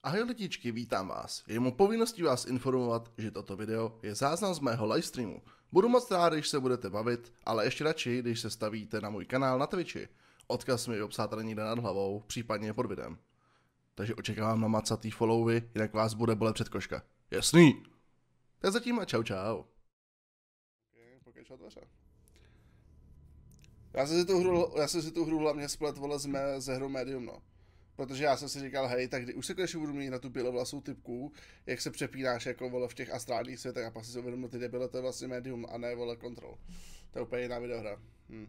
Ahoj lidičky, vítám vás. Je mou povinností vás informovat, že toto video je záznam z mého livestreamu. Budu moc rád, když se budete bavit, ale ještě radši, když se stavíte na můj kanál na Twitchi. Odkaz mi obsát tady někde nad hlavou, případně pod videem. Takže očekávám na macatý followy, jinak vás bude bolet předkoška. Jasný? Tak zatím a čau čau. Já jsem si tu hru hlavně splet, vole, ze hrou Medium, no. Protože já jsem si říkal, hej, tak už se konečně budu mít na tu bělovlasou typku, jak se přepínáš jako, vole, v těch astrálních světech a pak si uvědomil, ty debile, to je vlastně Medium a ne, vole, Control. To je úplně jiná videohra.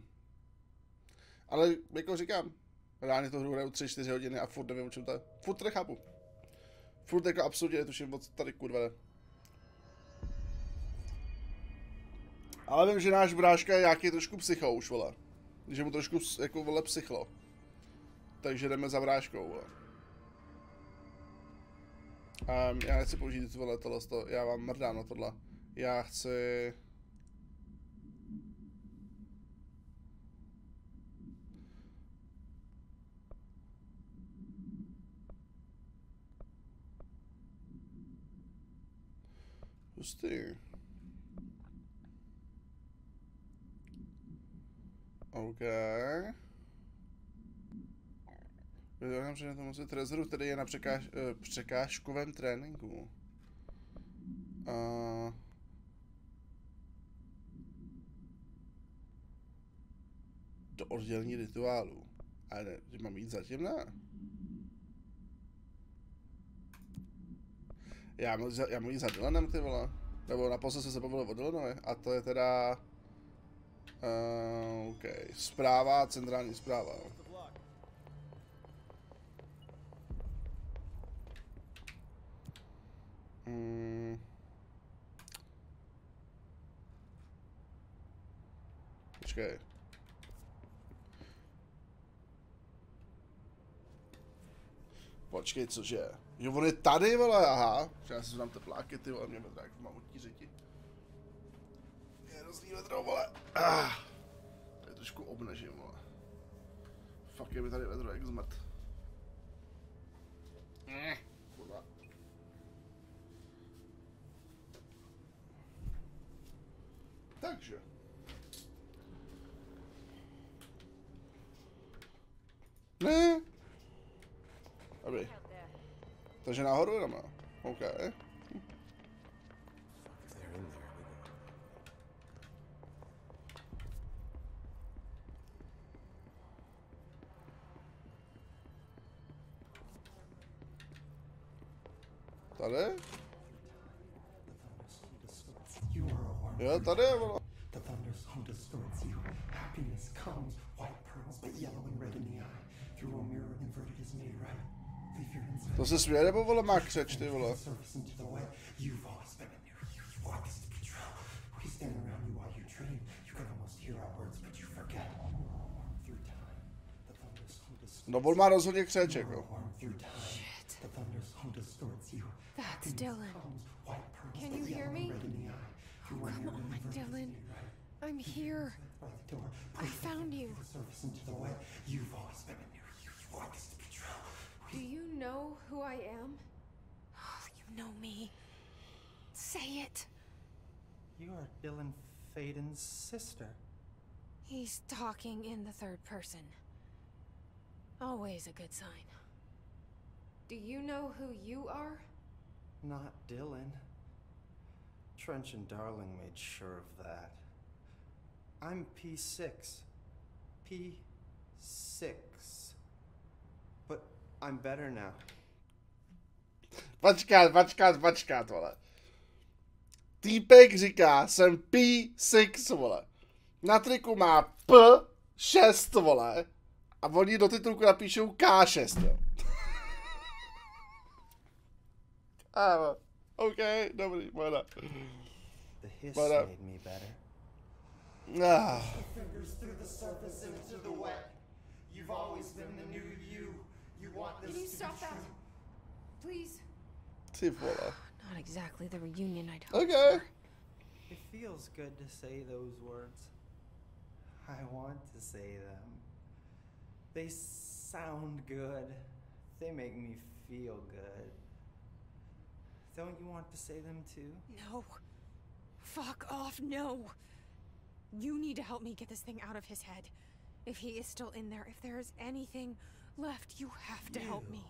Ale, jako říkám, reálně tu hru hraju 3-4 hodiny a furt nevím, o čem to je. Furt to nechápu. Furt jako absolutně netuším, o co tady kurva jde. Ale vím, že náš bráška je nějaký trošku psycho už, vole. Že mu trošku, jako, vole, psychlo. Takže jdeme za bráškou, vole. Já nechci použít tohle, já vám mrdám na tohle. Já chci... Hustý. OK. Vyzvánám, že na tom musí trezoru, který je na překážkovém tréninku. Do oddělení rituálu. Ale ne, že mám jít zatím, ne? Já mám jít za Dylanem, ty vole. Nebo naposled jsem se bavil o Dylanovi. A to je teda... OK. Zpráva, centrální zpráva. Počkej. Počkej, cože? Jo, on je tady, vole, aha. Já si dám tepláky, ty vole, mě vedrá, jak mám odtí řiti. Je hrozný vedro, vole. To je trošku obnežím, vole. Fuck, je mi tady vedro, jak zmrt. Kurva. Takže. Ne. Dobrý. Takže nahoru jdeme. OK. Tady? Jo, tady je, vole. To se směje, nebo, vole, má křeč, ty vole? No, on má rozhodně křeč, jako. That's Dylan. Can you hear me? Oh, come on, Dylan. I'm here. I found you. Do you know who I am? Oh, you know me. Say it. You are Dylan Faden's sister. He's talking in the third person. Always a good sign. Do you know who you are? Not Dylan. Trench and Darling made sure of that. I'm P6. P6. But I'm better now. Počkat, vole. Týpek říká, jsem P6, vole. Na triku má P6, vole. A oni do titulku napíšou K6, jo. OK, dobrý, voda. The hiss made me better. Fingers through the surface into the wet. You've always been the new you. You want this Can you to stop be that? true. Please. Ty vole. Not exactly the reunion I'd hoped Okay. for. It feels good to say those words. I want to say them. They sound good. They make me feel good. Don't you want to say them too? No. Fuck off, no. You need to help me get this thing out of his head. If he is still in there, if there is anything left, you have to help me.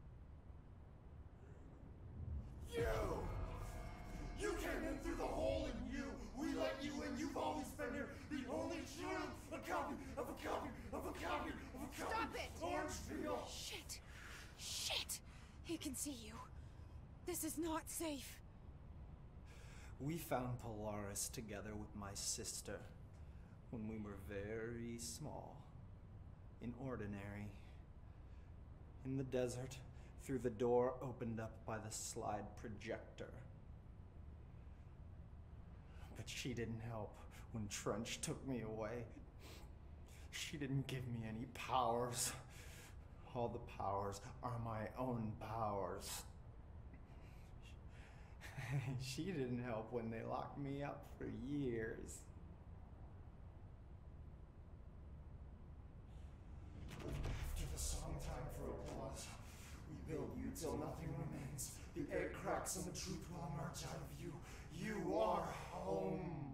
You came in through the hole in you. We let you in. You've always been here. The only truth. A copy of a copy of a copy of a copy. Stop it! Orange peel. Shit. Shit. He can see you. This is not safe. We found Polaris together with my sister when we were very small, in Ordinary, in the desert, through the door opened up by the slide projector. But she didn't help when Trench took me away. She didn't give me any powers. All the powers are my own powers. She didn't help when they locked me up for years. After the song time for applause, we build you till nothing remains. The egg cracks and the truth will emerge out of you. You are home.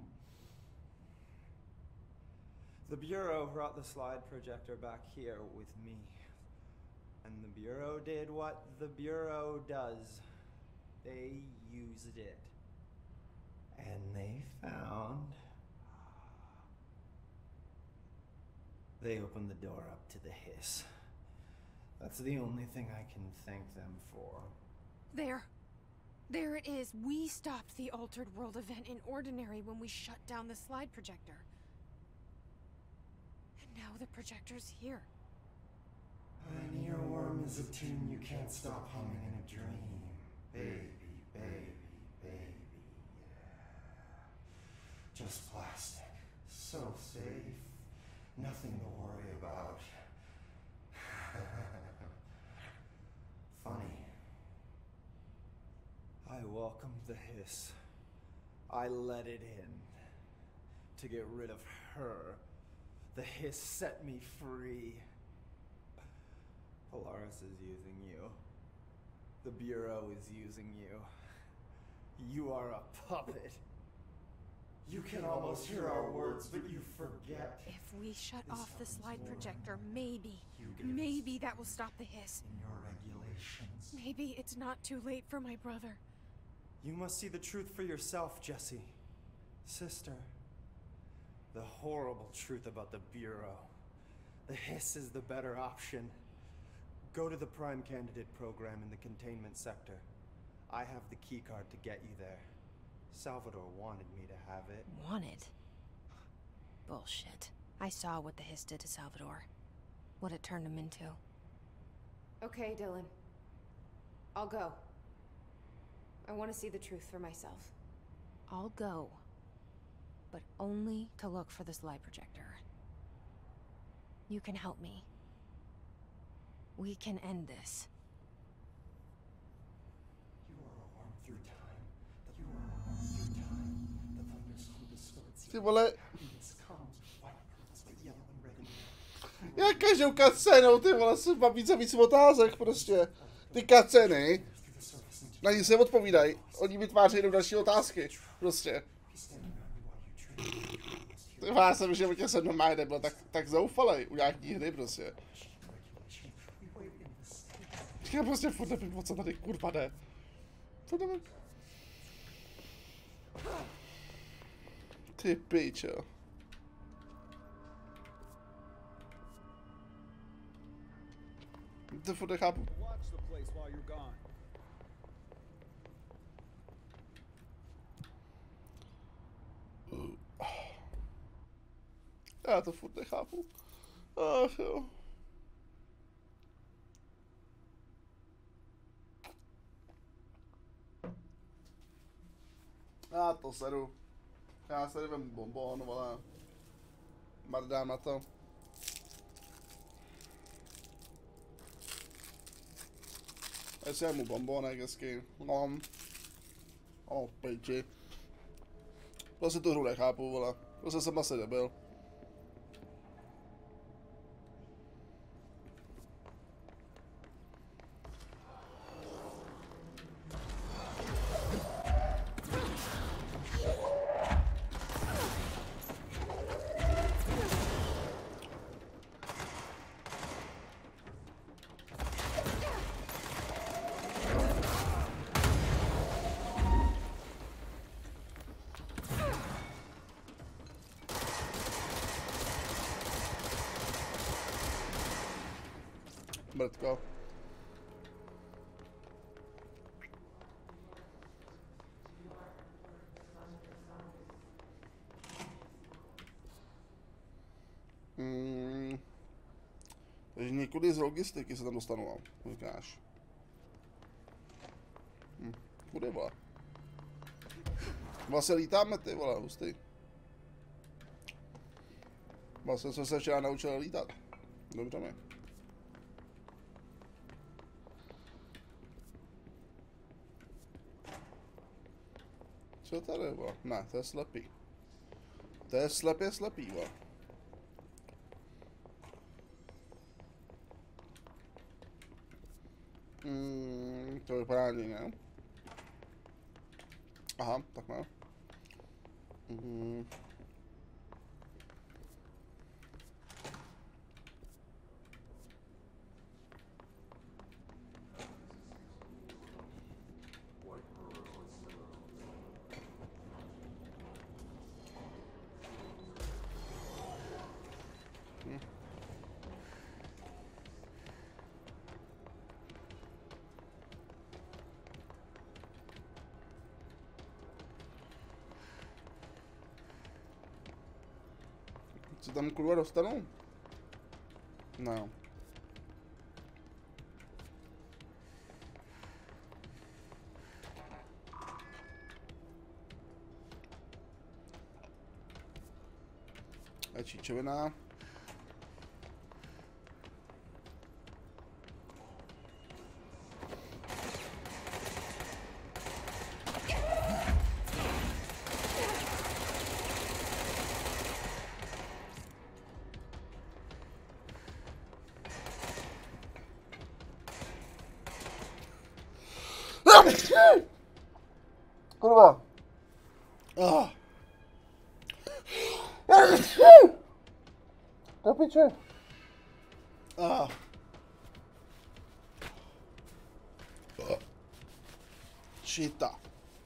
The Bureau brought the slide projector back here with me. And the Bureau did what the Bureau does. They used it. And they found... They opened the door up to the hiss. That's the only thing I can thank them for. There. There it is. We stopped the Altered World event in Ordinary when we shut down the slide projector. And now the projector's here. An earworm is a tune you can't stop humming in a dream. Baby, baby, baby, yeah. Just plastic. So safe. Nothing to worry about. Funny. I welcomed the hiss. I let it in. To get rid of her. The hiss set me free. Polaris is using you. The Bureau is using you. You are a puppet. You can almost hear our words, but you forget. If we shut off the slide projector, maybe that will stop the hiss. In your regulations. Maybe it's not too late for my brother. You must see the truth for yourself, Jesse. Sister. The horrible truth about the Bureau. The hiss is the better option. Go to the Prime Candidate program in the containment sector. I have the keycard to get you there. Salvador wanted me to have it. Wanted? Bullshit. I saw what the hiss did to Salvador. What it turned him into. Okay, Dylan. I'll go. I want to see the truth for myself. I'll go. But only to look for the slide projector. You can help me. We can end this. You are a worm through time. You are a worm through time. The thunderstorm distorts Ty you. vole, This comes white, purple, yellow, and red. jak každou cutscenou, ty vole, se má víc a víc otázek prostě. Ty cutsceny, na ní se odpovídají, oni vytváří jenom další otázky, prostě. Ty vole, já jsem v životě jsem normálně nebyl tak zoufalej u nějaký hry prostě. Já prostě furt nevím, o co tady kurva jde. Furt nevím. Ty pičo. To furt nechápu. Já to furt nechápu. Ach jo. Já to sedu. Já se vem bonbon, vole. Mrdám na to. Já si mu bonbonek hezky. No. O, pejči. Vlastně tu hru nechápu, vole. Prostě jsem asi nebyl. mrtko. Takže někudy z logistiky se tam dostanu, říkáš. Kudy, vole? Vlastně lítáme, ty vole, hustý. Vlastně jsem se včera naučil lítat. Dobře mi. Co tady, vole? Ne, to je slepý. To je slepý, vole. To vypadá ne? Aha, tak ne. Co tam kurva dostanu? No. Je číčovina. Kurva. Do piče. Čita.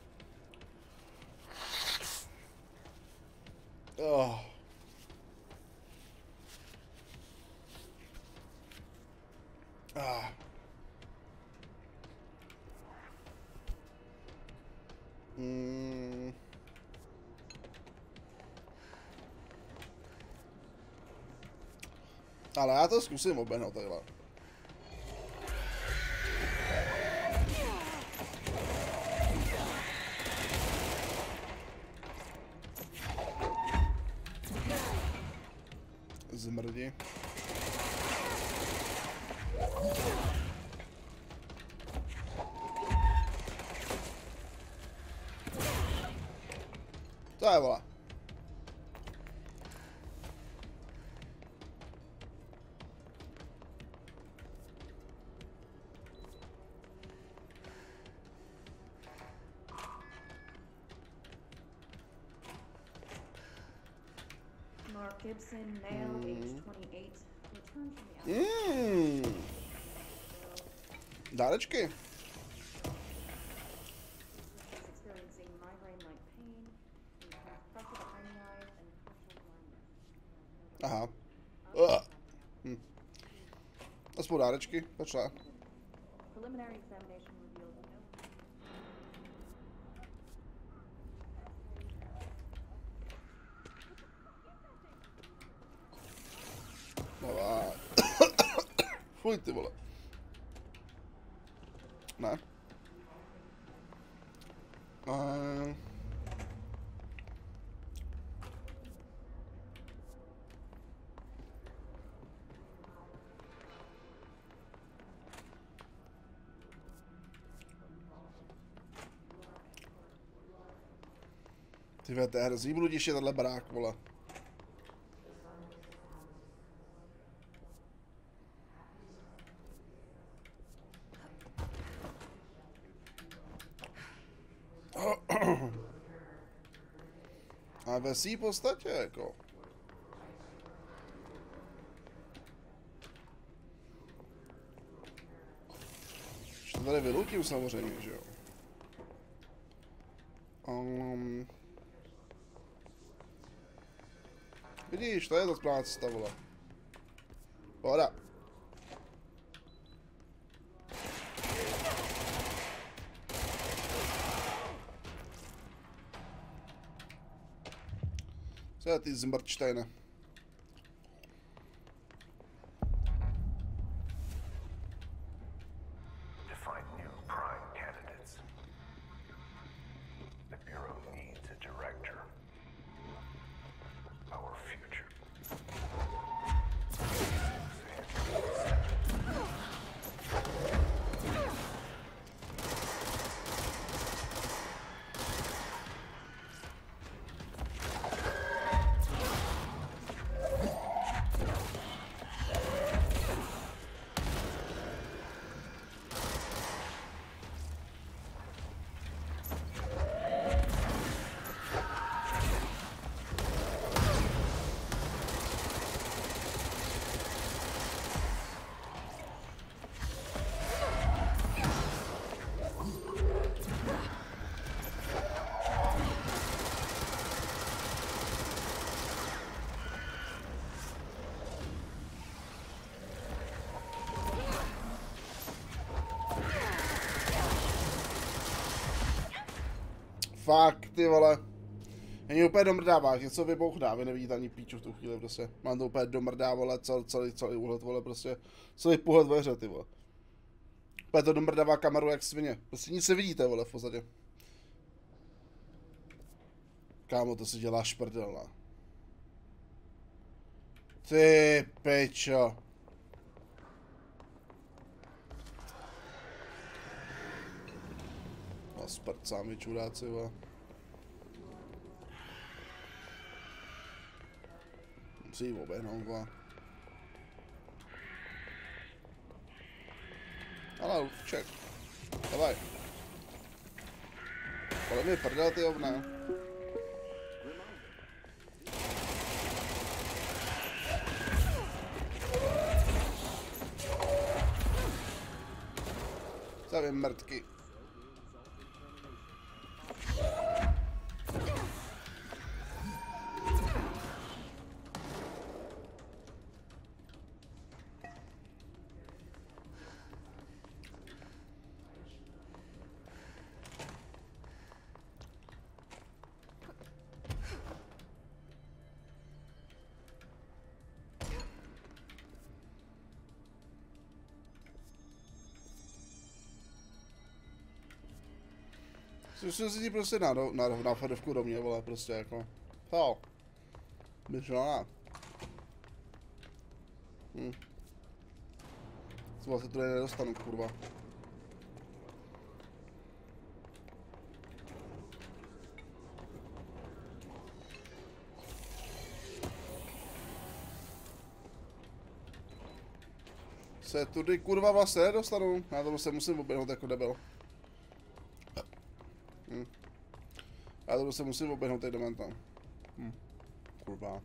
Ale já to zkusím oběhnout takhle. Zmrdi. To je vole. Mark Gibson, male, age 28, returned from the Dárečky. experiencing migraine-like pain, pressure behind the eyes, and partial blindness. Aha. Aspoň dárečky, počkej. Preliminary examination revealed no. Fuj, ty vole. Ne. Ty vole, to je hrozný bludiš je tenhle barák, vole. A ve svý podstatě, jako. To tady vylutím samozřejmě, že jo. Vidíš, to je ta správná cesta, vole. Pohoda. Co je ty zmrčtejne? Fakt, ty vole. Není úplně domrdává, něco vybouchná, vy nevidíte ani píču v tu chvíli prostě. Mám to úplně domrdá, vole, celý úhled, vole, prostě. Celý pohled ve hře, ty vole. Úplně to domrdává kameru jak svině. Prostě nic nevidíte, vole, v podstatě. Kámo, to si dělá šprdelná. Ty pičo. No, sprcámi čudáci, vole. Musí jí oběhnout, vole. Ale ček. Давай. Ale mi prdel, ty ovna. Zavím mrtky. Zkusím si ti prostě na fedovku do mě, vole, prostě jako. To. Myšlená. Co se tu nedostanu, kurva. Se tudy kurva vlastně nedostanu. Já to se musím oběhnout jako debil. Já to se musím oběhnout tady dementa. Kurva.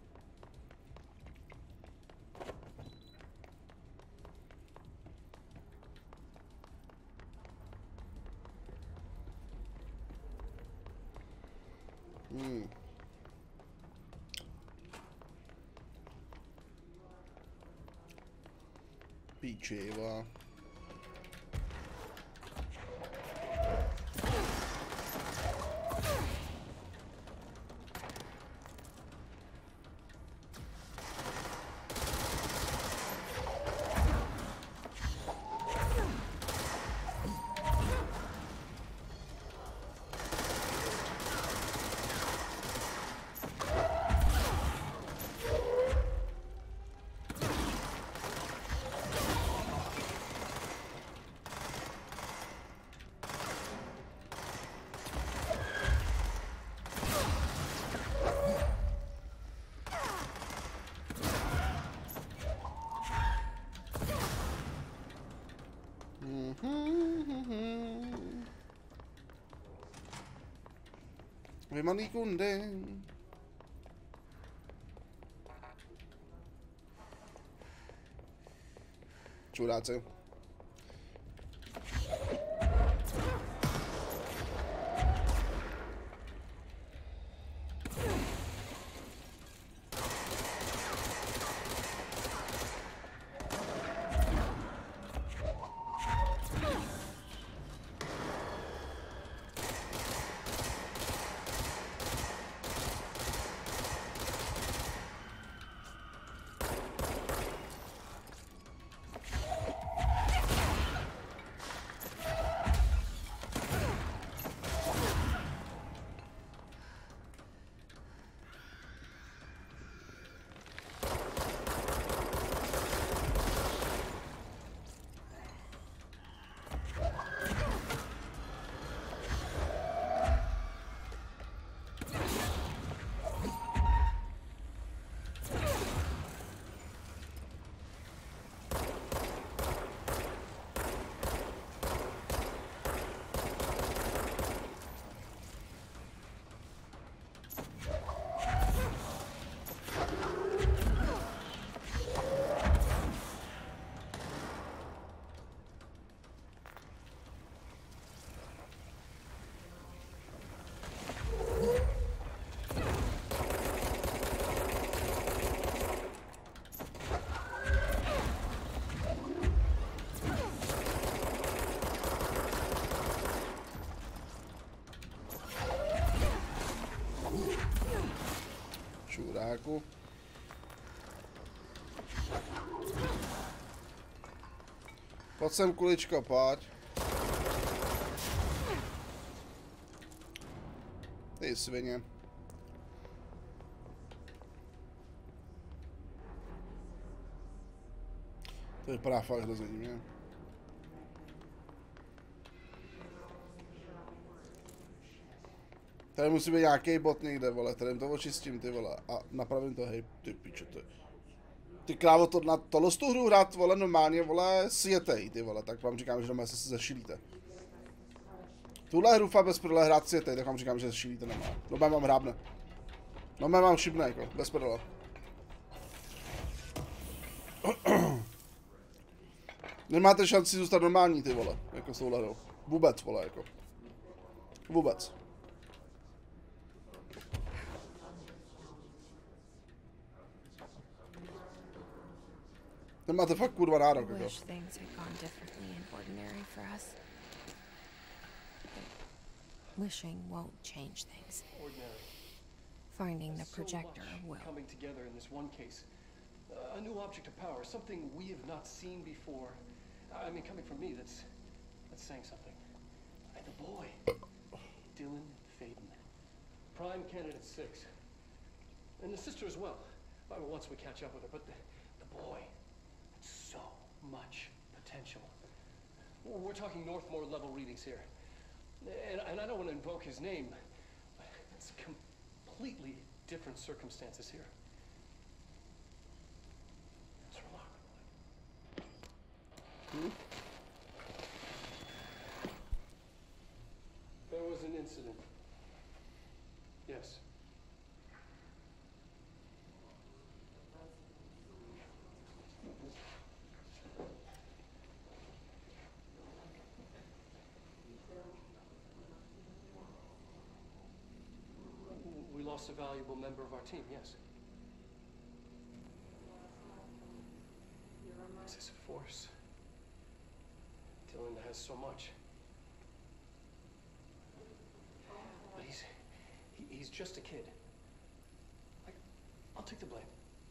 Píčiva. Vymaný kundy. Čudáci. čuráku. Pojď sem, kuličko, pojď. Ty svině. To vypadá fakt hrozně divně. Tady musí být nějaký bot někde, vole, tady to očistím, ty vole, a napravím to, hej, ty piče, ty krávo, na tohle tu hru hrát, vole, normálně, vole, sjetej, ty vole, tak vám říkám, že doma se zašilíte. Tuhle hru fakt bez prdele hrát sjetej, tak vám říkám, že zašilíte normálně. Doma mám hrábne. Doma mám šibne, jako, bez prdele. Nemáte šanci zůstat normální, ty vole, jako s touhle hrou. Vůbec, vole, jako. Vůbec. Nemáte fakt kurva nárok, jako. Wishing won't change things. Finding the projector will. Coming together in this one case. A new object of power, something we have not seen before. I mean, coming from me, that's saying something. The boy, Dylan Faden, prime candidate 6, and the sister as well. Once we catch up with her, but the boy, so much potential. We're talking Northmore level readings here, and I don't want to invoke his name, but it's completely different circumstances here. It's remarkable. There was an incident. Yes. We lost a valuable member of our team, yes. Excessive force. Dylan has so much. But he's just a kid. I'll take the blame.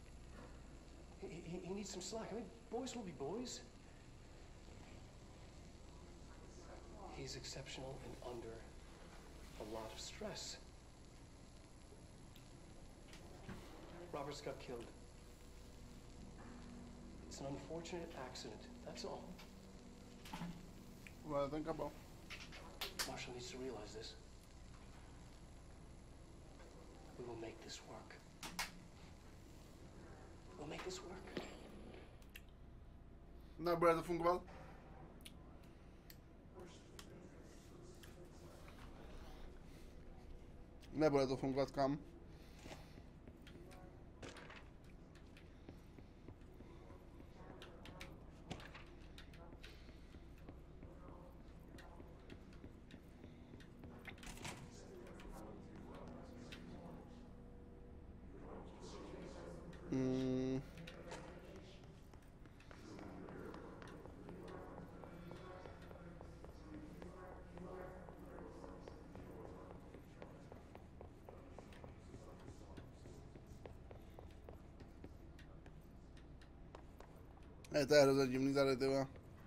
He needs some slack. I mean, boys will be boys. He's exceptional and under a lot of stress. Robert's got killed. It's an unfortunate accident, that's all. Well, think about. Marshall needs to realize this. We will make this work. We'll make this work. Nebude to fungovat? Nebude to fungovat, kam? To je hrozně divný tady, tyva.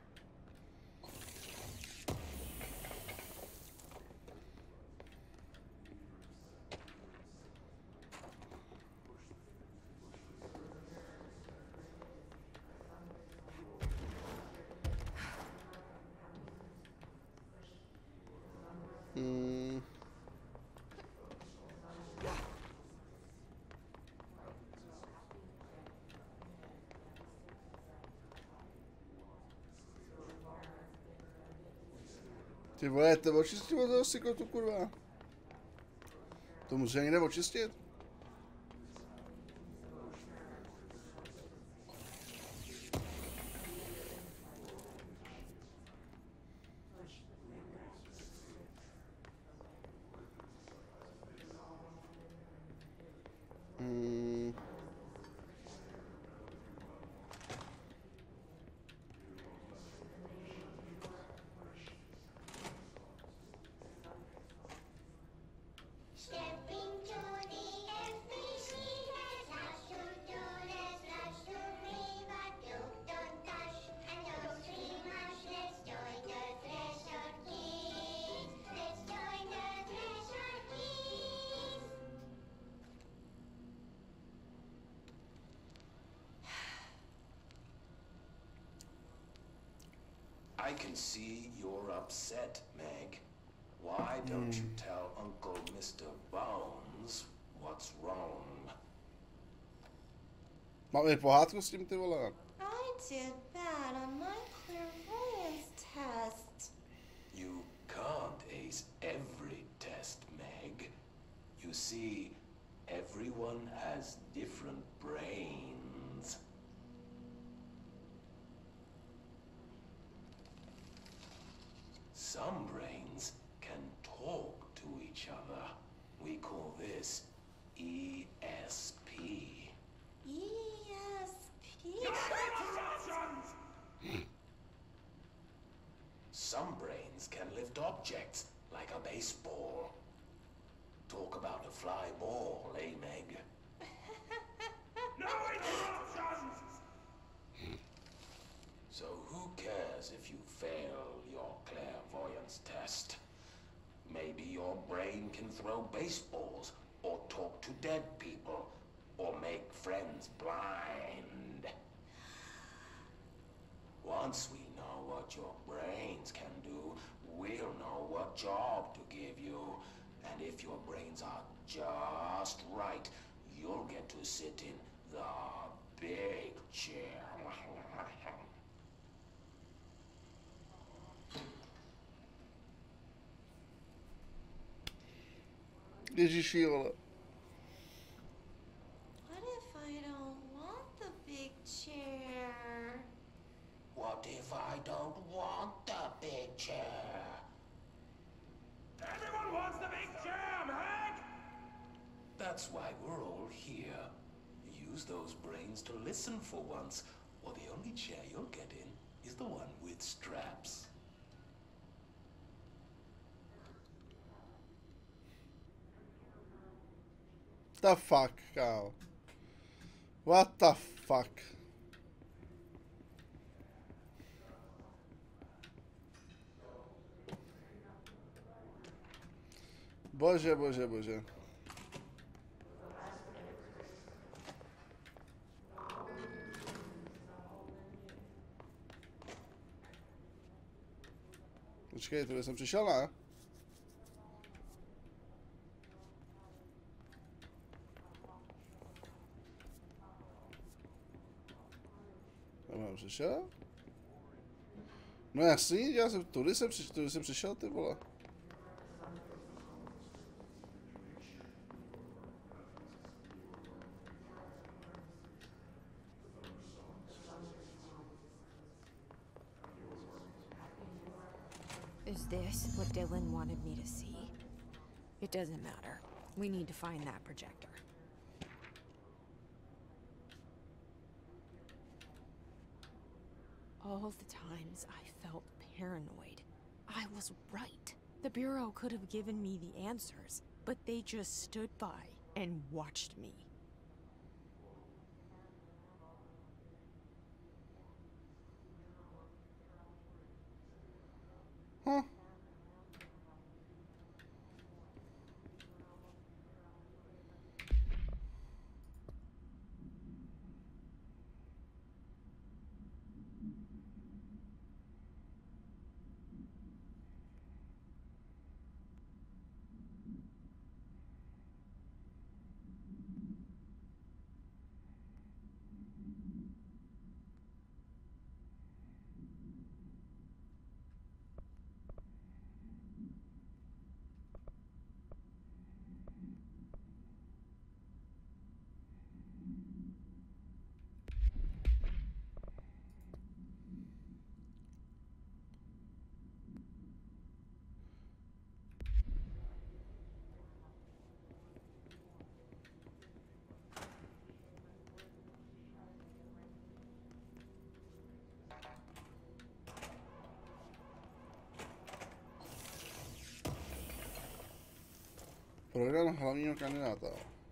Ty vole, to očistit od toho sykotu, kurva. To musí někde očistit. Step into the can see you're upset, Meg. Why don't you tell Uncle Mr. Bones what's wrong? Máme pohádku s tím, ty vole? I did bad on my clairvoyance test. You can't ace every test, Meg. You see, everyone has different brains. Some brains can talk to each other. We call this ESP. ESP? Some brains can lift objects like a baseball. Talk about a fly ball, eh, Meg? No interruptions! So who cares if you fail your clairvoyance test? Maybe your brain can throw baseballs, or talk to dead people, or make friends blind. Once we know what your brains can do, we'll know what job to give you. And if your brains are just right, you'll get to sit in the big chair. Ježiši, vole. What if I don't want the big chair? What if I don't want the big chair? Everyone wants the big chair, Meg! That's why we're all here. Use those brains to listen for once, or the only chair you'll get in is the one with straps. The fuck, kámo. What the fuck? Bože, bože, bože. Počkej, to jsem přišel, ne? Tam přišel? No jasný, já jsem, tudy jsem přišel, ty vole. Is this what Dylan wanted me to see? It doesn't matter. We need to find that projector. All the times I felt paranoid, I was right. The Bureau could have given me the answers, but they just stood by and watched me. Huh? Program hlavního kandidáta.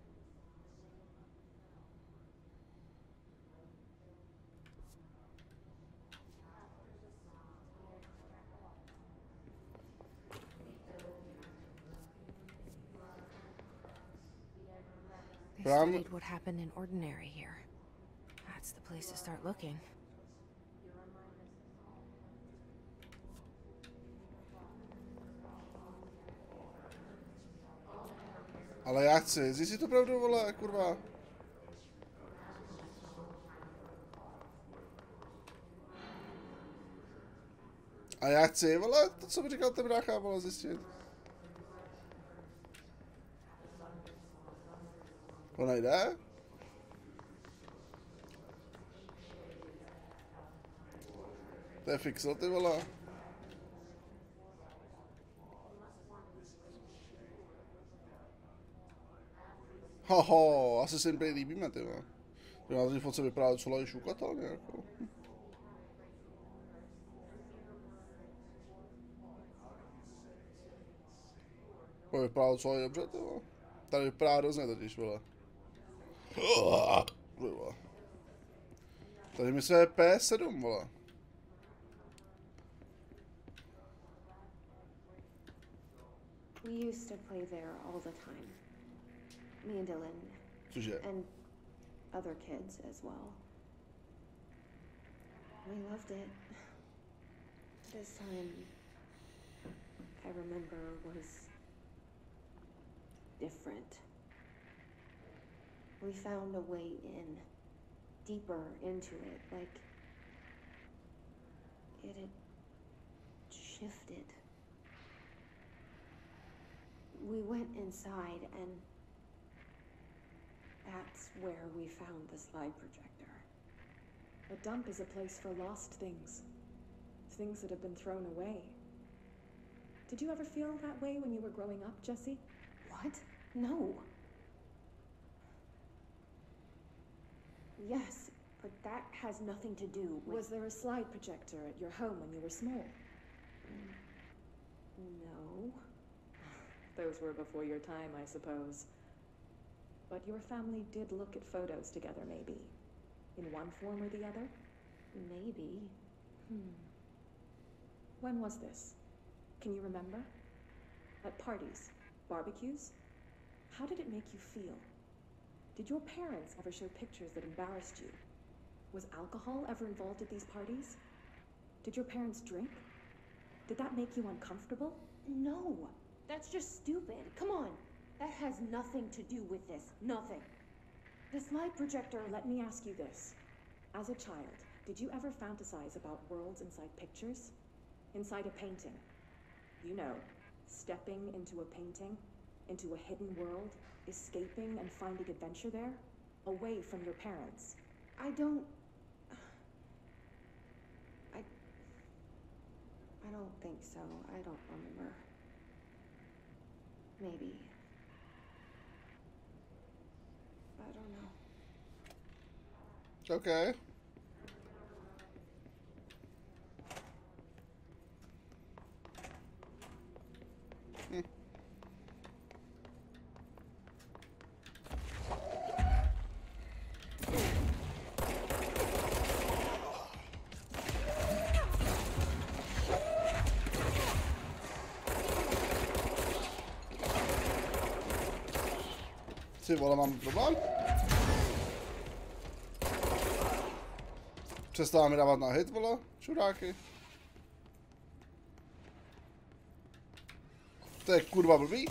They studied what happened in Ordinary here. That's the place to start looking. Ale já chci, zjistit to pravdu, vole, kurva. A já chci, vole, to, co mi říkal ten brácha, vole, zjistit. To nejde? To je fixo, ty vole. Hoho, asi se jim prý líbíme, ty vole. Na té fotce vypadá docela i šukatelně, jako. To vypadá docela i dobře, ty vole. Tady vypadá hrozně totiž, vole. Tady mi se je P7, vole. We used to play there all the time. Me and Dylan. Cože? And other kids as well. We loved it. This time, I remember, was different. We found a way in, deeper into it, like it had shifted. We went inside, and that's where we found the slide projector. A dump is a place for lost things. Things that have been thrown away. Did you ever feel that way when you were growing up, Jessie? What? No. Yes, but that has nothing to do with... Was there a slide projector at your home when you were small? No. Those were before your time, I suppose. But your family did look at photos together, maybe. In one form or the other? Maybe. When was this? Can you remember? At parties? Barbecues? How did it make you feel? Did your parents ever show pictures that embarrassed you? Was alcohol ever involved at these parties? Did your parents drink? Did that make you uncomfortable? No. That's just stupid. Come on. That has nothing to do with this. Nothing. The slide projector, let me ask you this. As a child, did you ever fantasize about worlds inside pictures? Inside a painting? You know, stepping into a painting, into a hidden world, escaping and finding adventure there, away from your parents. I don't think so. I don't remember. Maybe. I don't know. Okay. Ty vole, mám problém? Přestává mi dávat na hit, vole, čuráky. To je kurva blbý.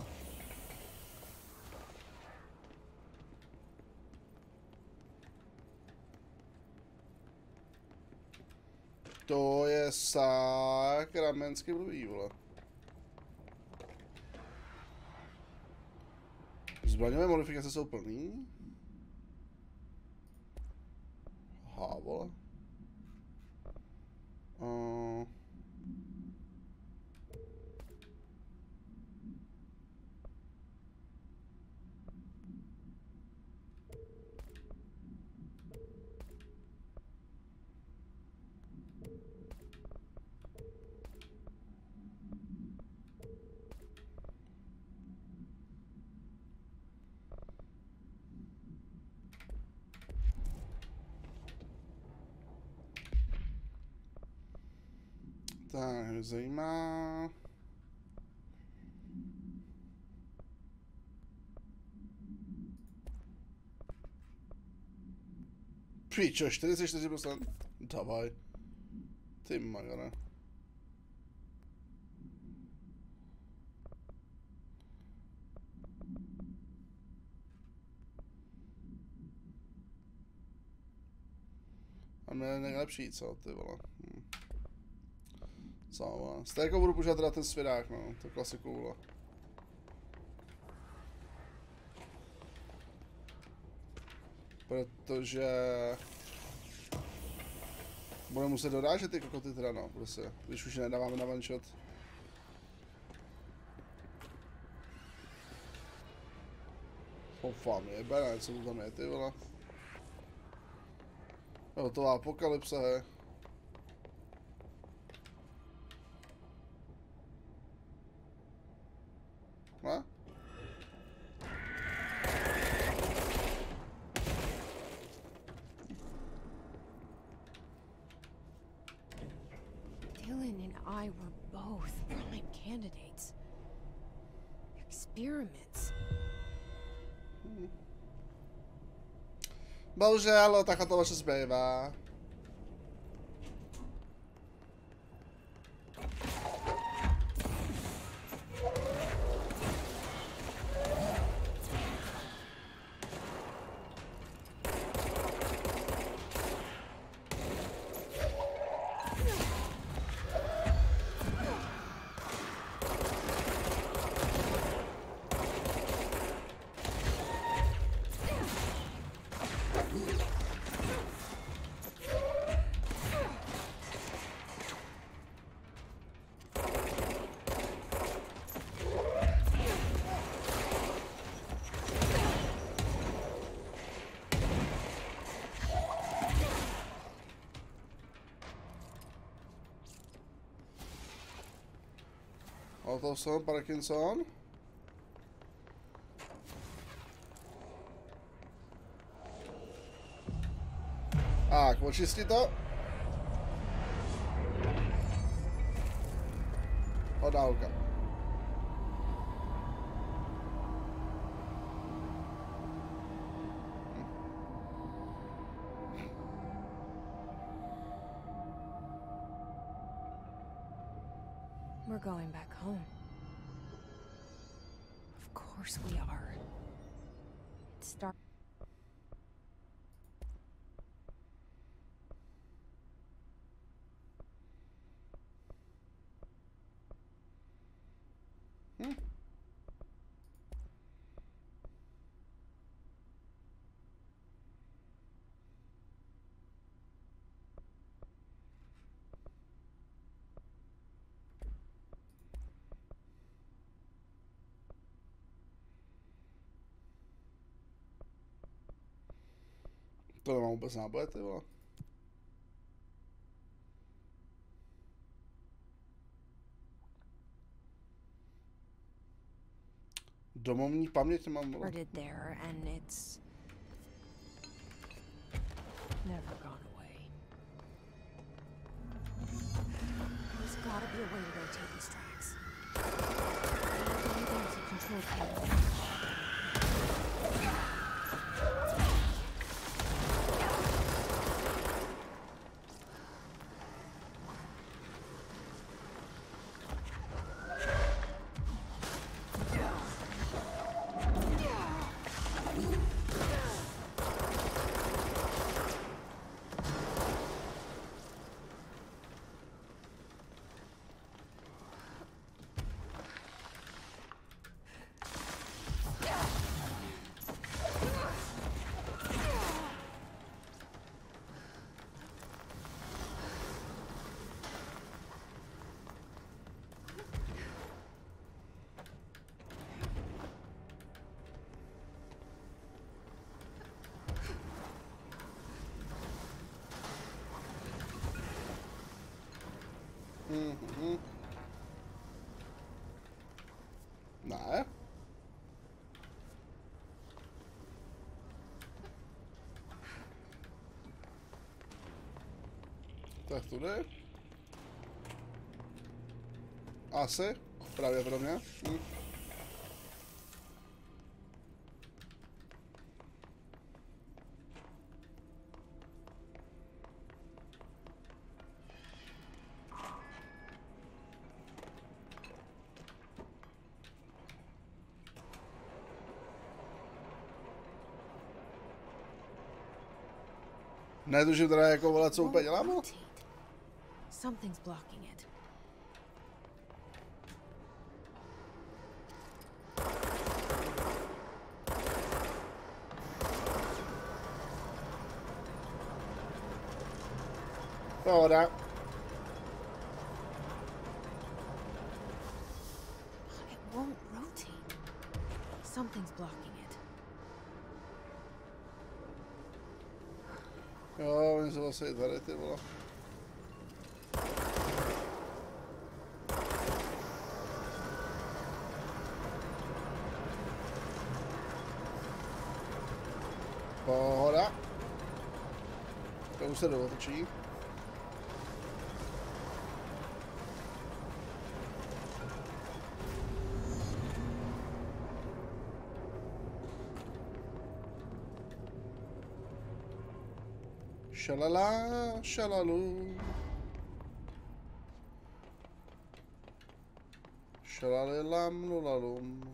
To je sakramensky blbý, vole. Zbraňové modifikace jsou plný. Aha, vole. Tak, mě zajímá. Pičo, 44%. Dávaj. Ty magane. A nejlepší, co, ty vole. Co, vole. Stejně budu používat teda ten svědák, no, to klasiku, vole. Protože... Budeme muset dorážet ty kokoty teda, no, prostě, když už je nedáváme na one shot. Doufám, jebené, co to tam je, ty vole. Jo, to apokalypsa, he. Ne? Dylan and I were both prime candidates. Experiments. Bohužel, takhle to vaše zbývá. Ottovson, Parkinson. Tak, očistit to. Odálka. We're going back home. Of course we are. It started. To nemám vůbec náboje, ty vole. Domovní paměť mám, vole. Started there, and it's never gone away. There's gotta be a way to rotate these tracks. Maybe there's a control panel. Ne. Tak tudy. Asi. Pravděpodobně. Netuším teda jako vole, co úplně dělám. Something's blocking it. Pohoda. It won't rotate. Something's blocking it. Jo, oni jsou asi tady, ty vole. Pohoda. To už se dootočí. Šalala, šalalu. Šalalilam, lulalum.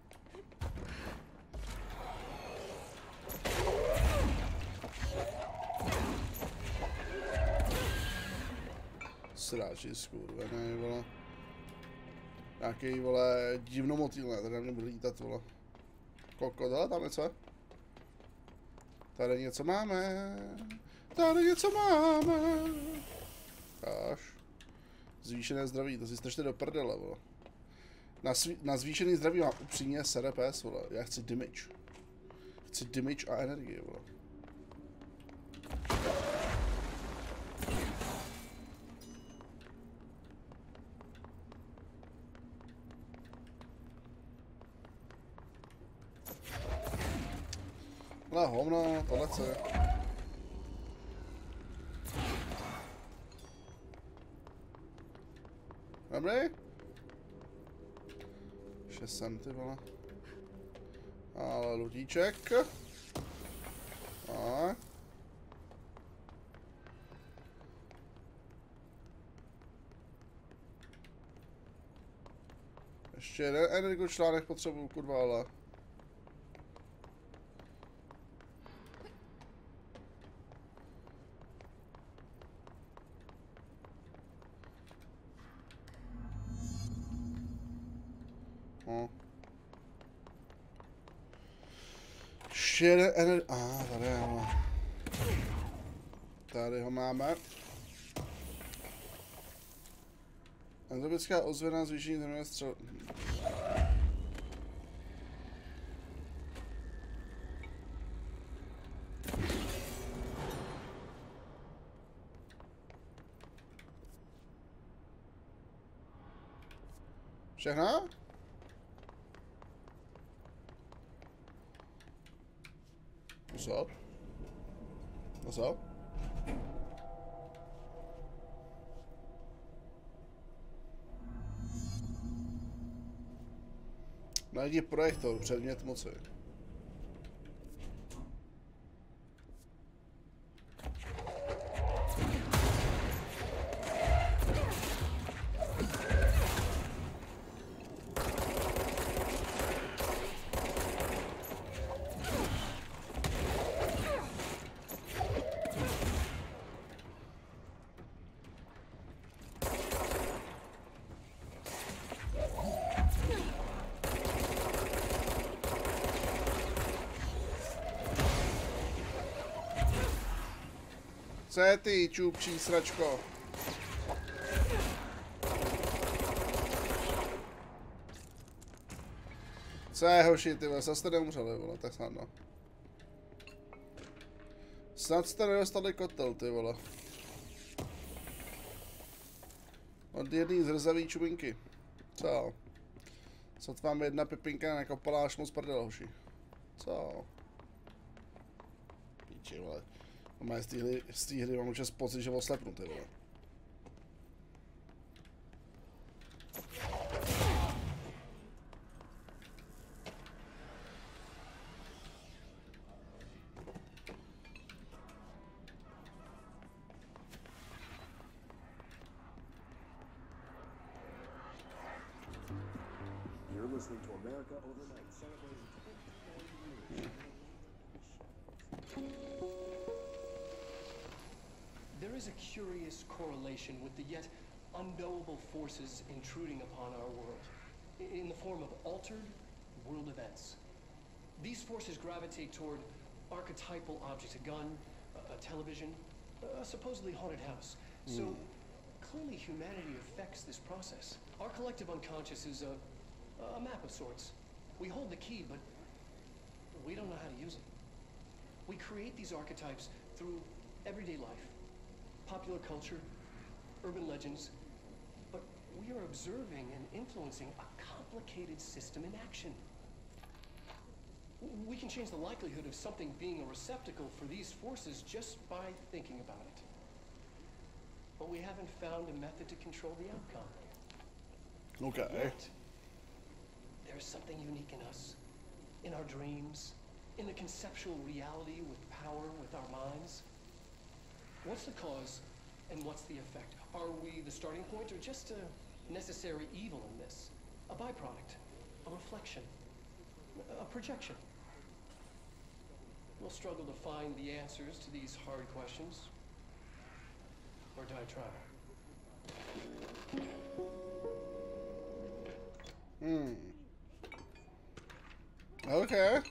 Sráči skurvenej, vole. Nějaký, vole, divnomotýl, ne, tady na mě bude lítat, vole. Kokot, hele, tam něco. Tady něco máme. Tady něco máme. Až. Zvýšené zdraví, to si strašně do prdele, vole. Na zvýšený zdraví mám upřímně SRPS, vole. Já chci damage. Chci damage a energii, vole. No hovno, tohle co je. Dobrý? 6 sem, ty vole. Ale lutíček. A. Ještě jeden energočlánek potřebuju, kurva, ale. Tady ho máme. Entropická ozvěna zvýšení terminové střel. Všechno? What's up? What's up? Najdi projektor, předmět moci. Co je ty, čupčí sračko? Co je, hoši, ty vole, jste neumřeli, vole, tak snadno. Snad jste nedostali kotel, ty vole. Od jedný zrzavý čubinky. Co? Co vám jedna pipinka nakopala až moc prdel, hoši? Co? Píči, vole. Z té hry mám už pocit, že oslepnu, ty vole. You're listening to America Overnight, celebrating 24 years. is a curious correlation with the yet unknowable forces intruding upon our world in the form of altered world events. These forces gravitate toward archetypal objects, a gun, a television, a supposedly haunted house. So clearly humanity affects this process. Our collective unconscious is a map of sorts. We hold the key, but we don't know how to use it. We create these archetypes through everyday life, popular culture, urban legends, but we are observing and influencing a complicated system in action. We can change the likelihood of something being a receptacle for these forces just by thinking about it. But we haven't found a method to control the outcome. Okay. Yet, there's something unique in us, in our dreams, in the conceptual reality with power with our minds. What's the cause and what's the effect? Are we the starting point or just a necessary evil in this? A byproduct, a reflection, a projection? We'll struggle to find the answers to these hard questions. Or do I try? Okay.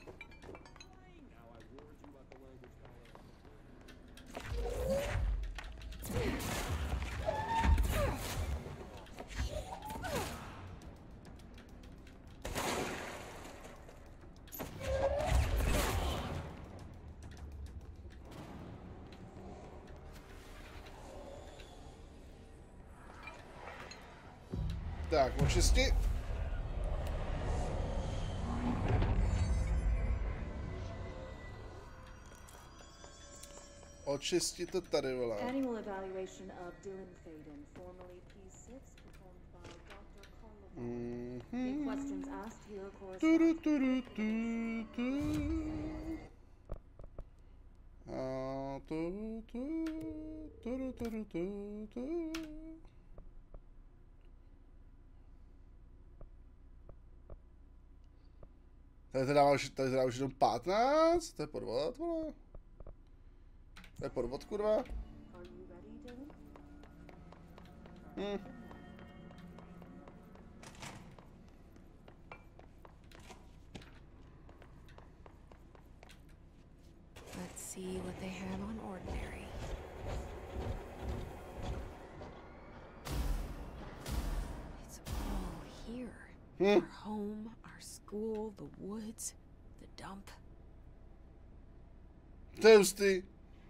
Tak, očistit. Očistit to tady, vole. Annual evaluation of Dylan Faden, formerly P6, performed by Dr. Carla. The questions asked here Tady teda už jenom 15, to je podvod, vole. To je podvod, kurva. Let's see what they have on ordinary. It's all here. Our home, our school, the woods, the dump. Toasty.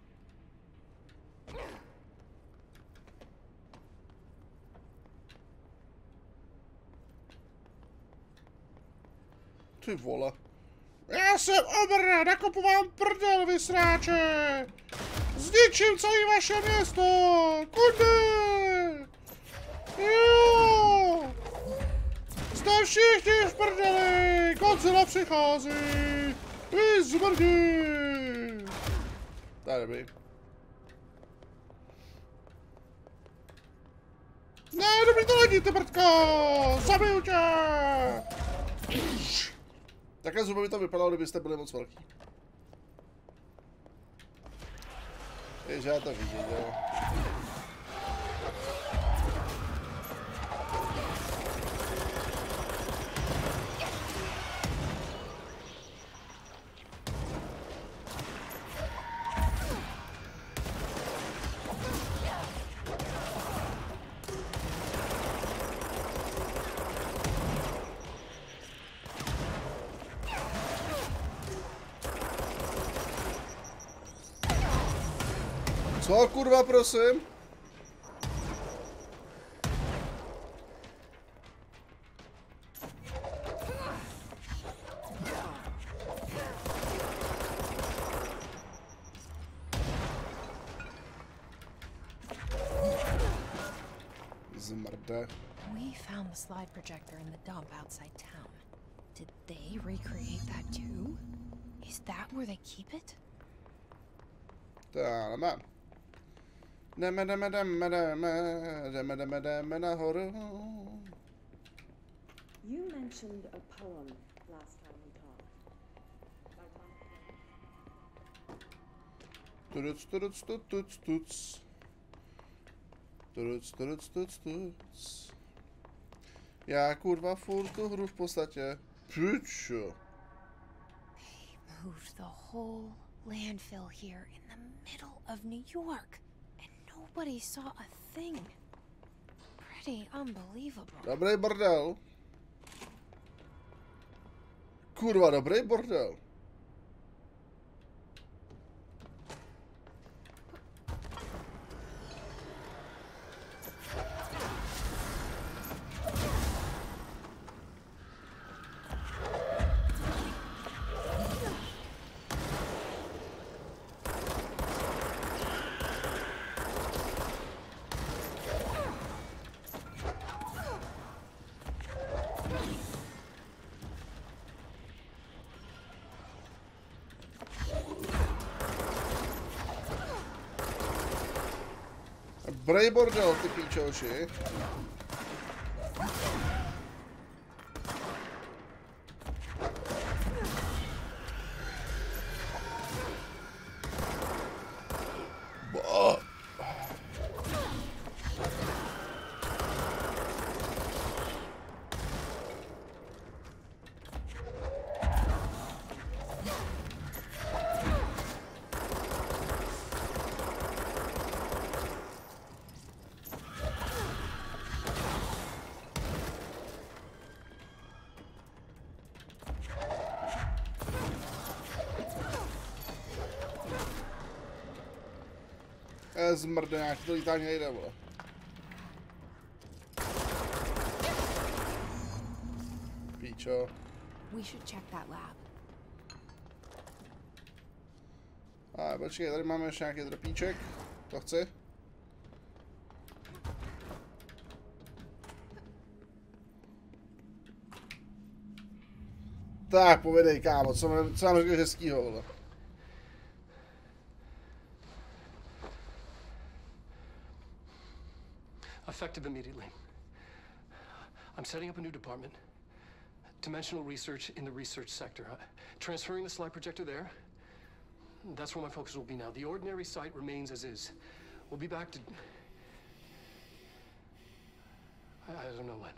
Ty vole. Já jsem obrna, nakopu vám prdel, vysráče! Zničím celý vaše město! Kunde! Jo! Jste všichni v prdeli! Godzilla přichází! Vy zmrdí! Tady. Ne, dobrý to není, ty mrtko! Zabiju tě! Takhle zhruba by to vypadalo, kdybyste byli moc velký. Ježe, já to vidím, jo. Co, kurva, prosím? Zmrde. We found the slide projector in the dump outside town. Did they recreate that too? Is that where they keep it? Jdeme nahoru. You mentioned a poem last time we talked. Tuc. Tuc. Já kurva furt tu hru v podstatě. Pičo. They moved the whole landfill here in the middle of New York, and nobody saw a thing. Pretty unbelievable. Dobrý bordel. Kurva, dobrý bordel. Brej bordel, ty píčoši. Zmrde, nějaký to lítání nejde, vole. Píčo. We should check that lab. A počkej, tady máme ještě nějaký dropíček. To chci. Tak, povědej, kámo, co mám řekl hezkýho, vole. Effective immediately. I'm setting up a new department. Dimensional research in the research sector. Transferring the slide projector there. That's where my focus will be now. The ordinary site remains as is. We'll be back to... I don't know when.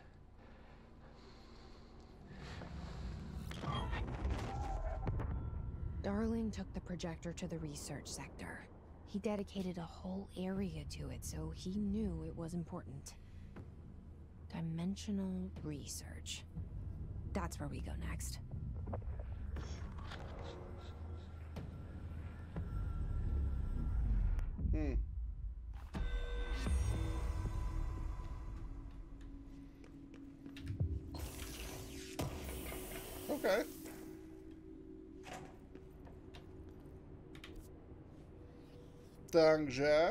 Darling took the projector to the research sector. He dedicated a whole area to it, so he knew it was important. Dimensional research. That's where we go next. Okay. Takže...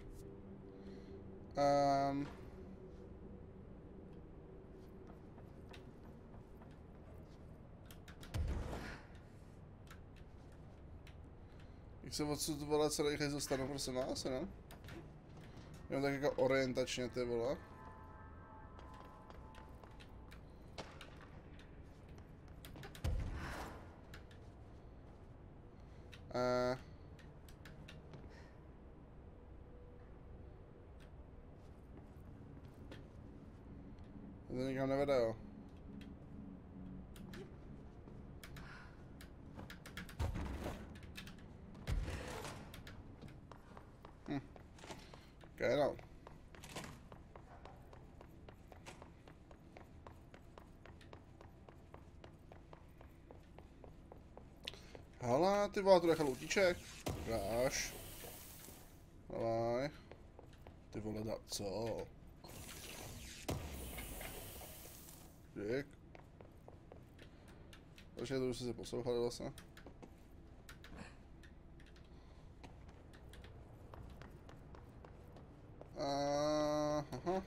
Jak se odsud, vole, co rychle zostanu, prosím vás, ne? Jenom tak jako orientačně, ty vole. To nikam nevede, jo. Okay, no. Hele, ty vole, tu nechal utíček. Dáš. Давай. Ty vole, dá, co? Dík. Počkej, to už jsi se poslouchali vlastně. Aha.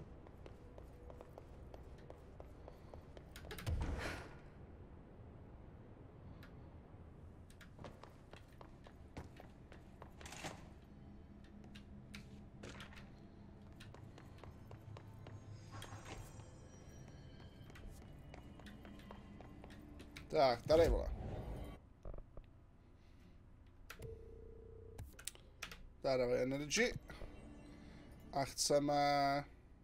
Tak, tady vole. Tady dávaj energy. A chceme...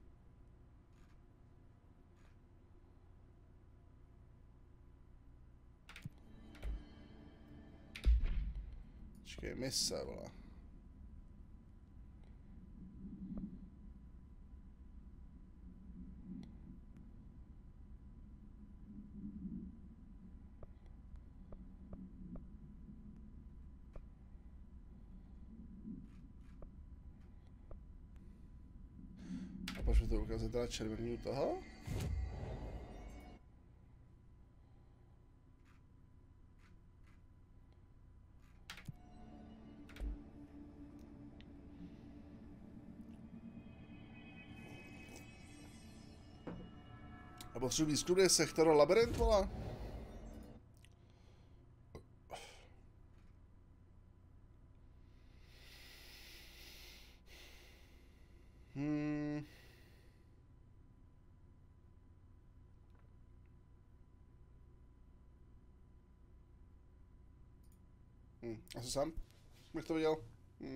Počkej, mise, vole. A proč mi to ukazuje teda červený u toho? A potřebuji výzkumný sektor labirint, vole? Asi sám bych to viděl.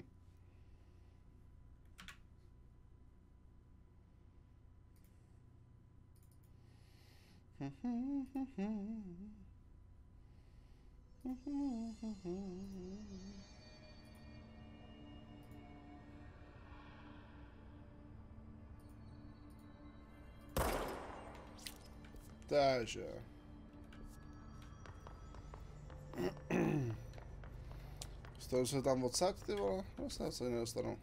Takže. Dostanu se tam odsaď, ty vole? Vlastně se nedostanu.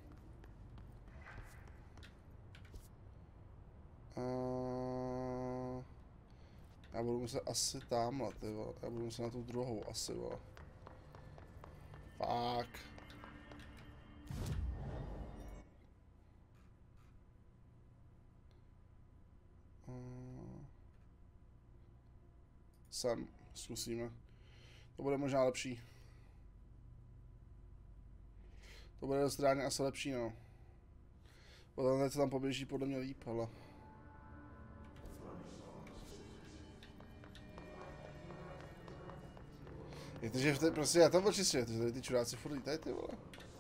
Já budu muset asi tamhle, ty vole. Já budu muset na tu druhou asi, vole. Fuck. Sem, zkusíme. To bude možná lepší. To bude dost reálně asi lepší, no. Potom teď se tam poběží podle mě líp, ale... Je to, že prostě já tam očistě, že tady ty čuráci furt lítají, ty vole.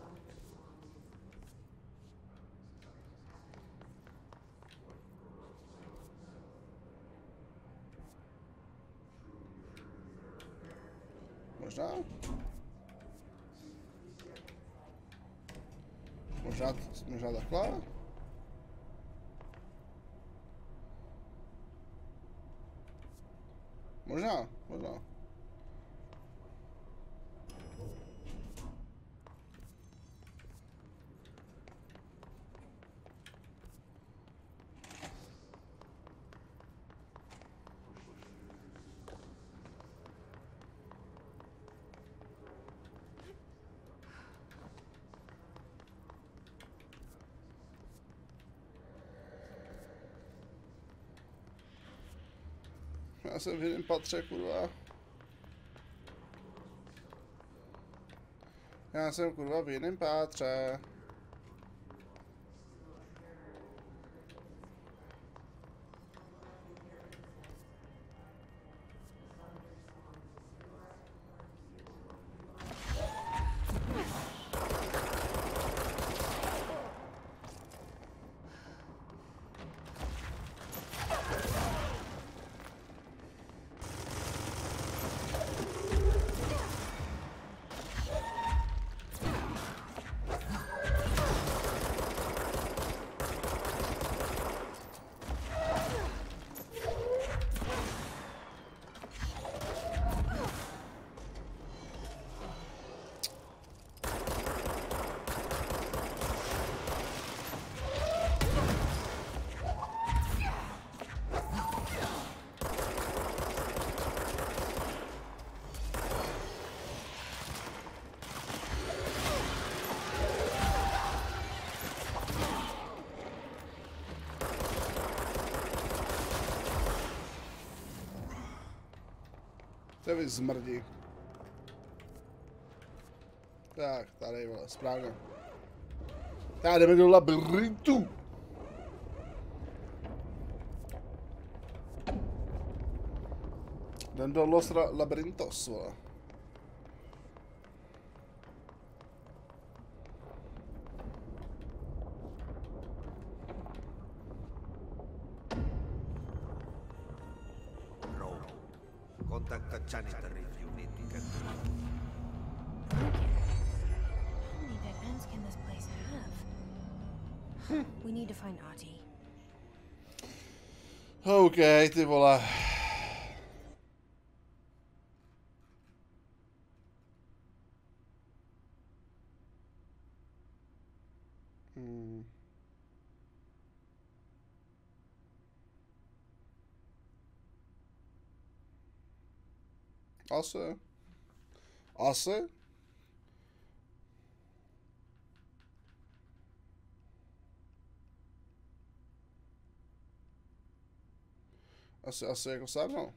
Možná? Možná takhle? Možná. Já jsem v jiném patře, kurva. Já jsem kurva v jiném patře. To je vy zmrdi. Tak, tady vole, správně. Tak jdeme do labirintu. Jdem do Los Labyrinthos, vole. janitor if you need to get to one. How many dead ends can this place have? We need to find Ahti. OK, ty vole. Asi. Asi? Asi jako sadno.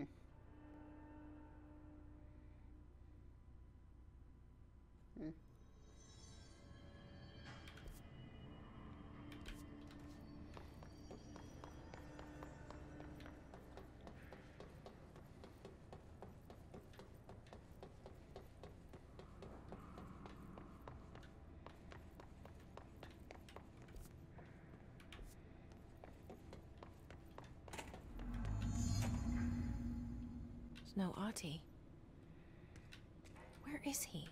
No Ahti. Where is he?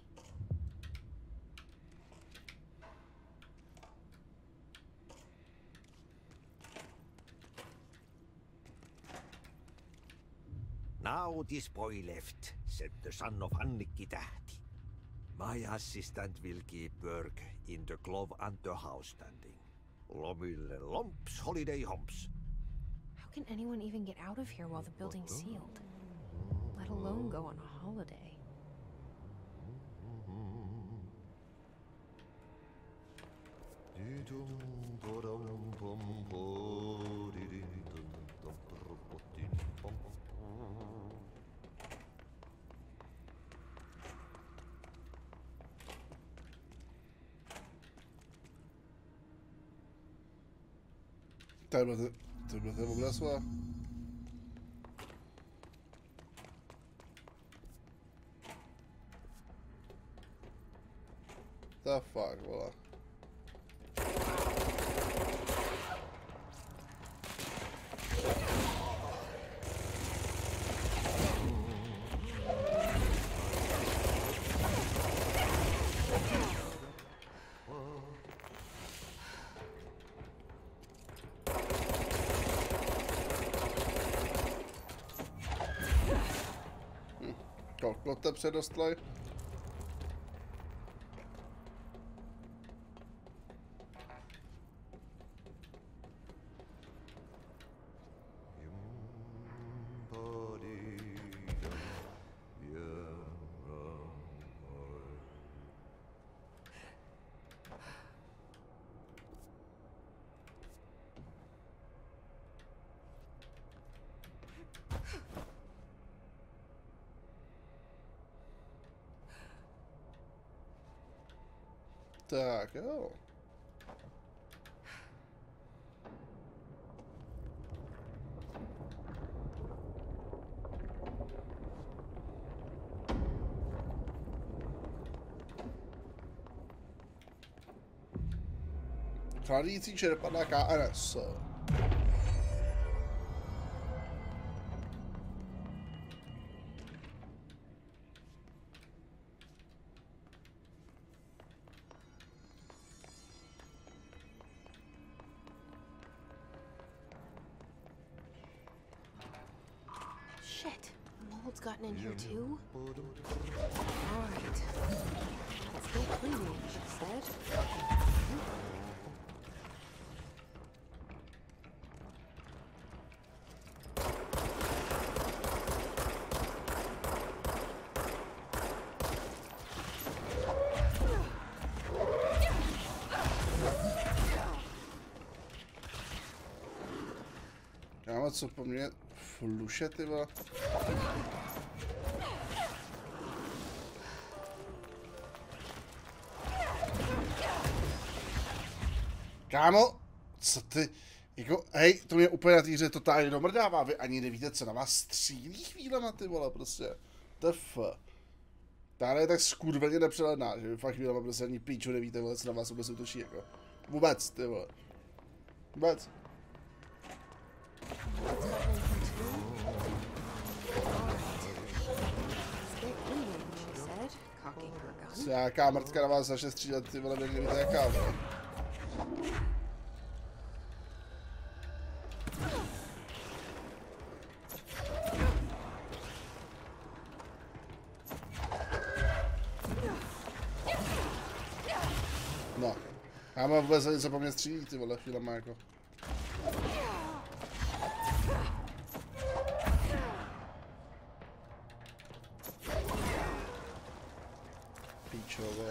Now this boy left, said the son of Annikki Tähti. My assistant will keep work in the glove and the house standing. Lomille lomps, holiday humps. How can anyone even get out of here while the building's sealed? Let alone go on a holiday. To byl ten obraz, vole. The fuck, vole. Kote předostlej. Tak, jo. Chladící čerpadla KNS. Shit, mold's gotten in here too? Alright. Let's go cleaning, she said. Kámo, co po mně fluše, ty vole. Kámo, co ty, jako, hej, to mě úplně na té hře totálně domrdává, vy ani nevíte, co na vás střílí chvílema, ty vole, prostě, tf. Táhle je tak skurveně nepřehledná, že vy fakt chvílema prostě ani píču nevíte, vole, co na vás vůbec útočí, jako, vůbec, ty vole, vůbec. Jaká mrtka na vás začne střílet, ty vole, někdy víte jaká, vole. No. Já mám vůbec za něco po mně střílí, ty vole, chvílema jako. Píčo, vole.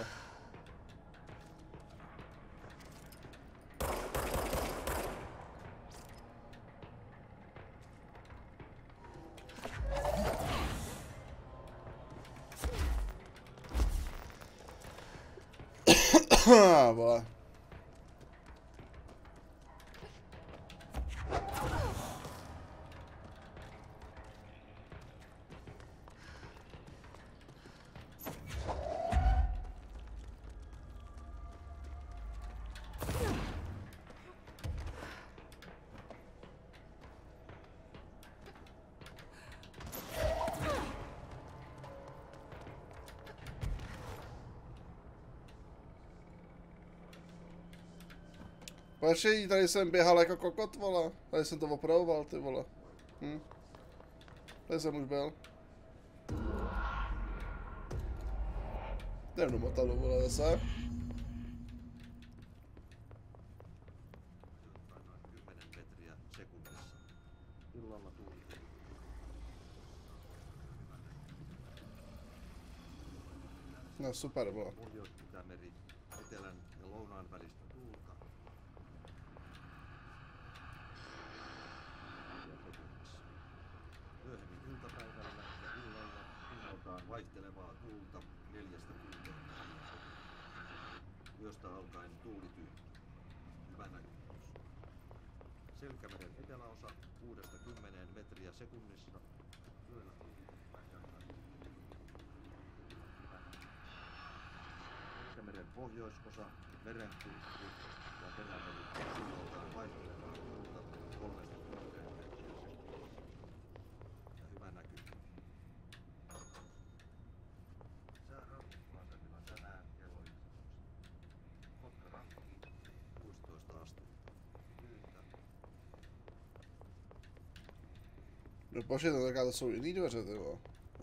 Vole. Počkej, tady jsem běhal jako kokot, vole. Tady jsem to opravoval, ty vole. Tady jsem už byl. Jdem do motalu, vole, zase. No super, vole. Vaihtelevaa tuulta 4–6. Yöstä alkaen tuuli tyyntyy. Hyvä näkyvyys. Selkämeren eteläosa 6–10 metriä sekunnissa. Yöllä Selkämeren pohjoisosa merenkurkku ja Perämeri suunnaltaan vaihtelevaa tuulta 3–6 metriä sekunnissa. Ja hyvä näkyvyys. No počkej, to jsou jiný dveře, ty vole.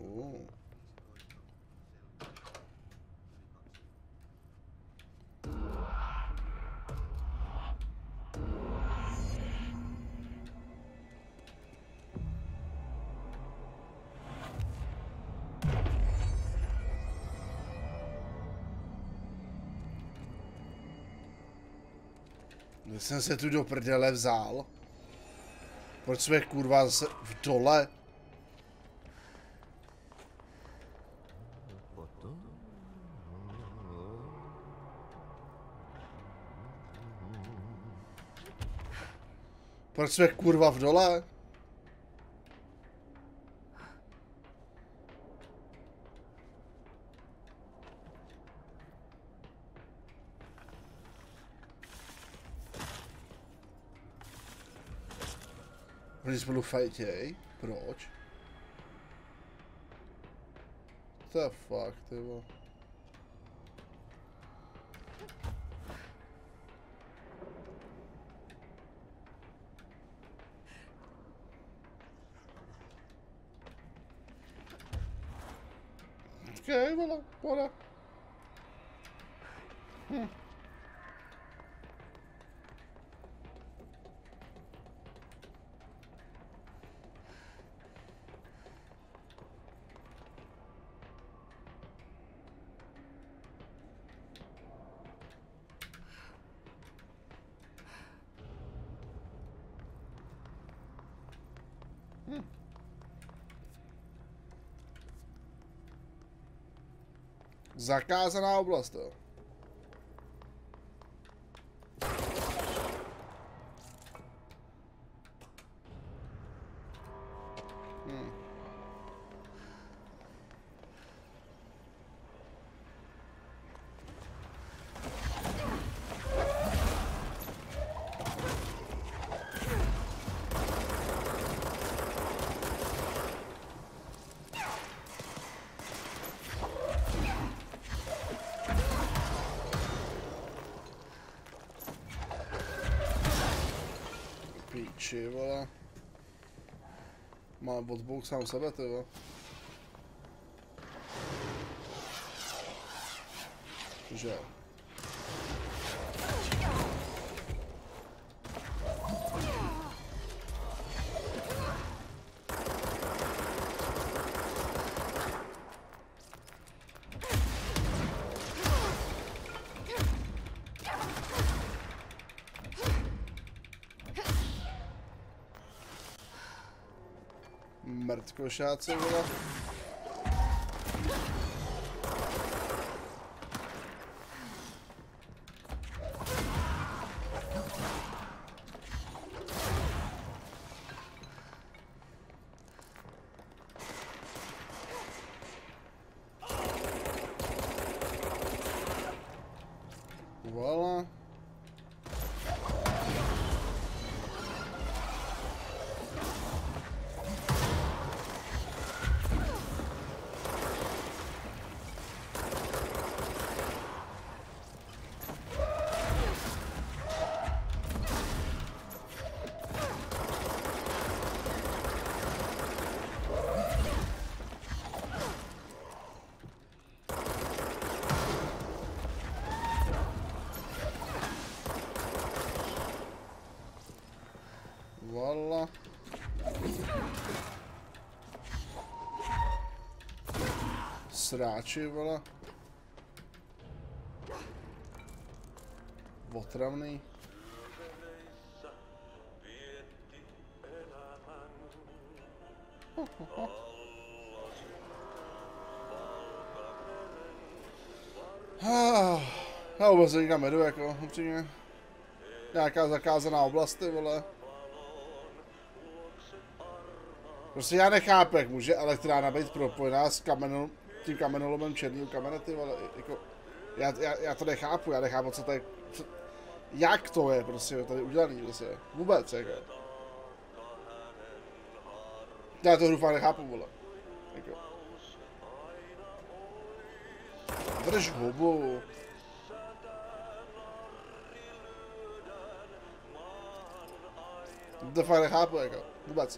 Když jsem se tu do prdele vzal. Proč jsme kurva zase v dole? Proč jsme kurva v dole? Oni spolu fajtěj? Proč? The fuck, ty vole. Okej, vole, vole. Zakázaná oblast, jo. Sráči, vole. Mám odbouk sám sebe, ty vole. Že jo. Mrtkošáci, vole. Voilà. Voilà. Sráči, vole. Otravný. Já vůbec nikam jedu, jako, upřímně. Nějaká zakázaná oblast, ty vole. Prostě já nechápu, jak může elektrárna být propojená s tím kamenolomem černýho kamene, ty vole, jako, já to nechápu, já nechápu, co to je, jak to je prostě tady udělaný, prostě, vůbec, jako. Já to hru fakt nechápu, vole, jako. Drž hubu. To fakt nechápu, jako, vůbec.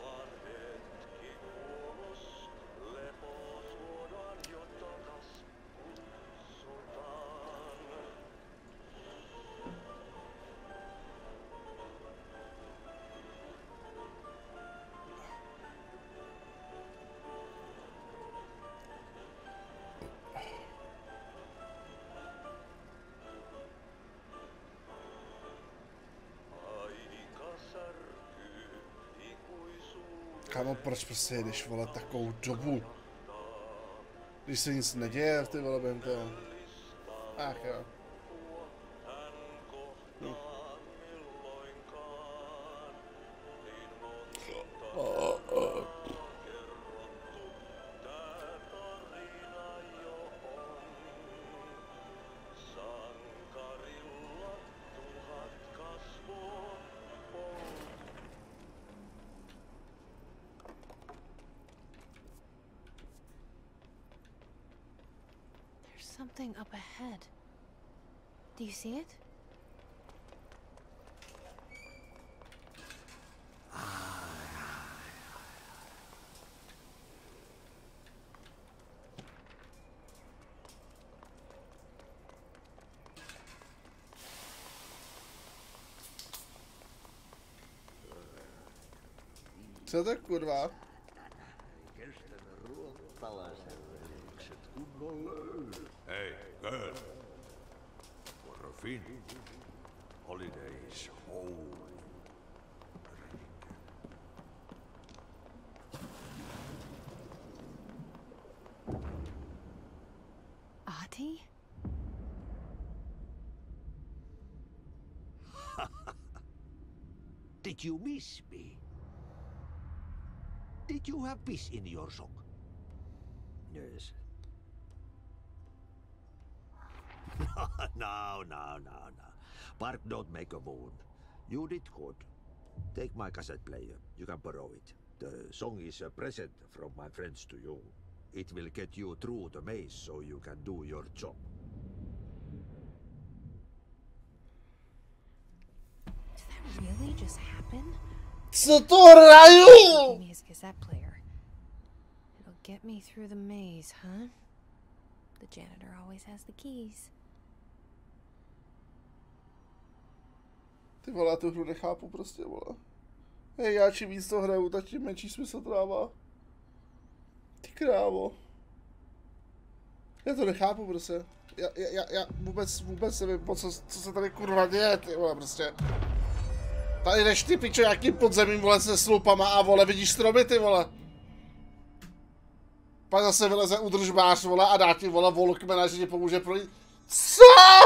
Kámo, proč prostě jedeš, vole, takovou dobu? Když se nic neděje, ty vole, během toho. Ach jo. Something up ahead. Do you see it? Co to kurva? Hey, girl. For a fin. Holidays home. Ahti? Did you miss me? Did you have peace in your song? Yes. No. Bark don't make a wound. You did good. Take my cassette player. You can borrow it. The song is a present from my friends to you. It will get you through the maze so you can do your job. Did that really just happen? Co to hraju? Give me his cassette player. It'll get me through the maze, huh? The janitor always has the keys. Ty vole, já tu hru nechápu prostě, vole. Hej, já čím víc to hraju, tak tím menší smysl to dává. Ty krávo. Já to nechápu prostě. Já vůbec nevím, co se tady kurva děje, ty vole, prostě. Tady jdeš ty pičo nějakým podzemím, vole, se sloupama a vole, vidíš stromy, ty vole. Pak zase vyleze údržbář, vole, a dá ti, vole, volkmena, že ti pomůže projít. Co?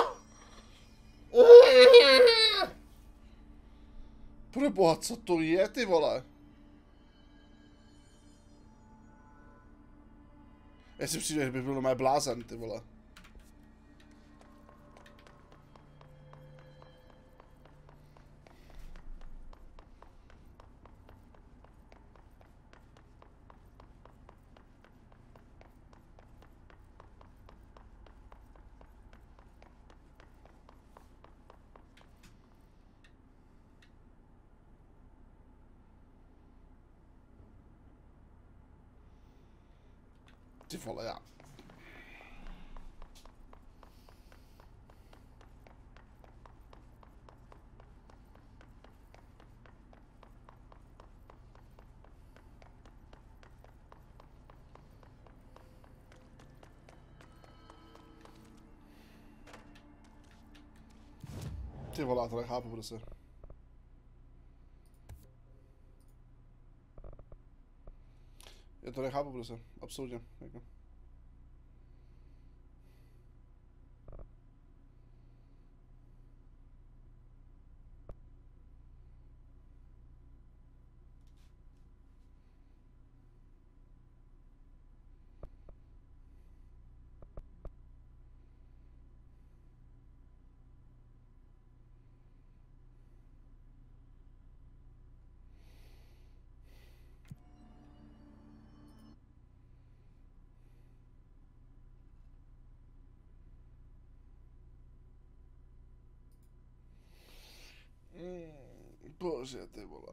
Proboha, co to je, ty vole? Já si přijde, že bych byl normálně blázen, ty vole. Ty vole, já. Ty vole, já to nechápu prostě. Já to nechápu prostě, absolutně, jako. Bože, ty vole.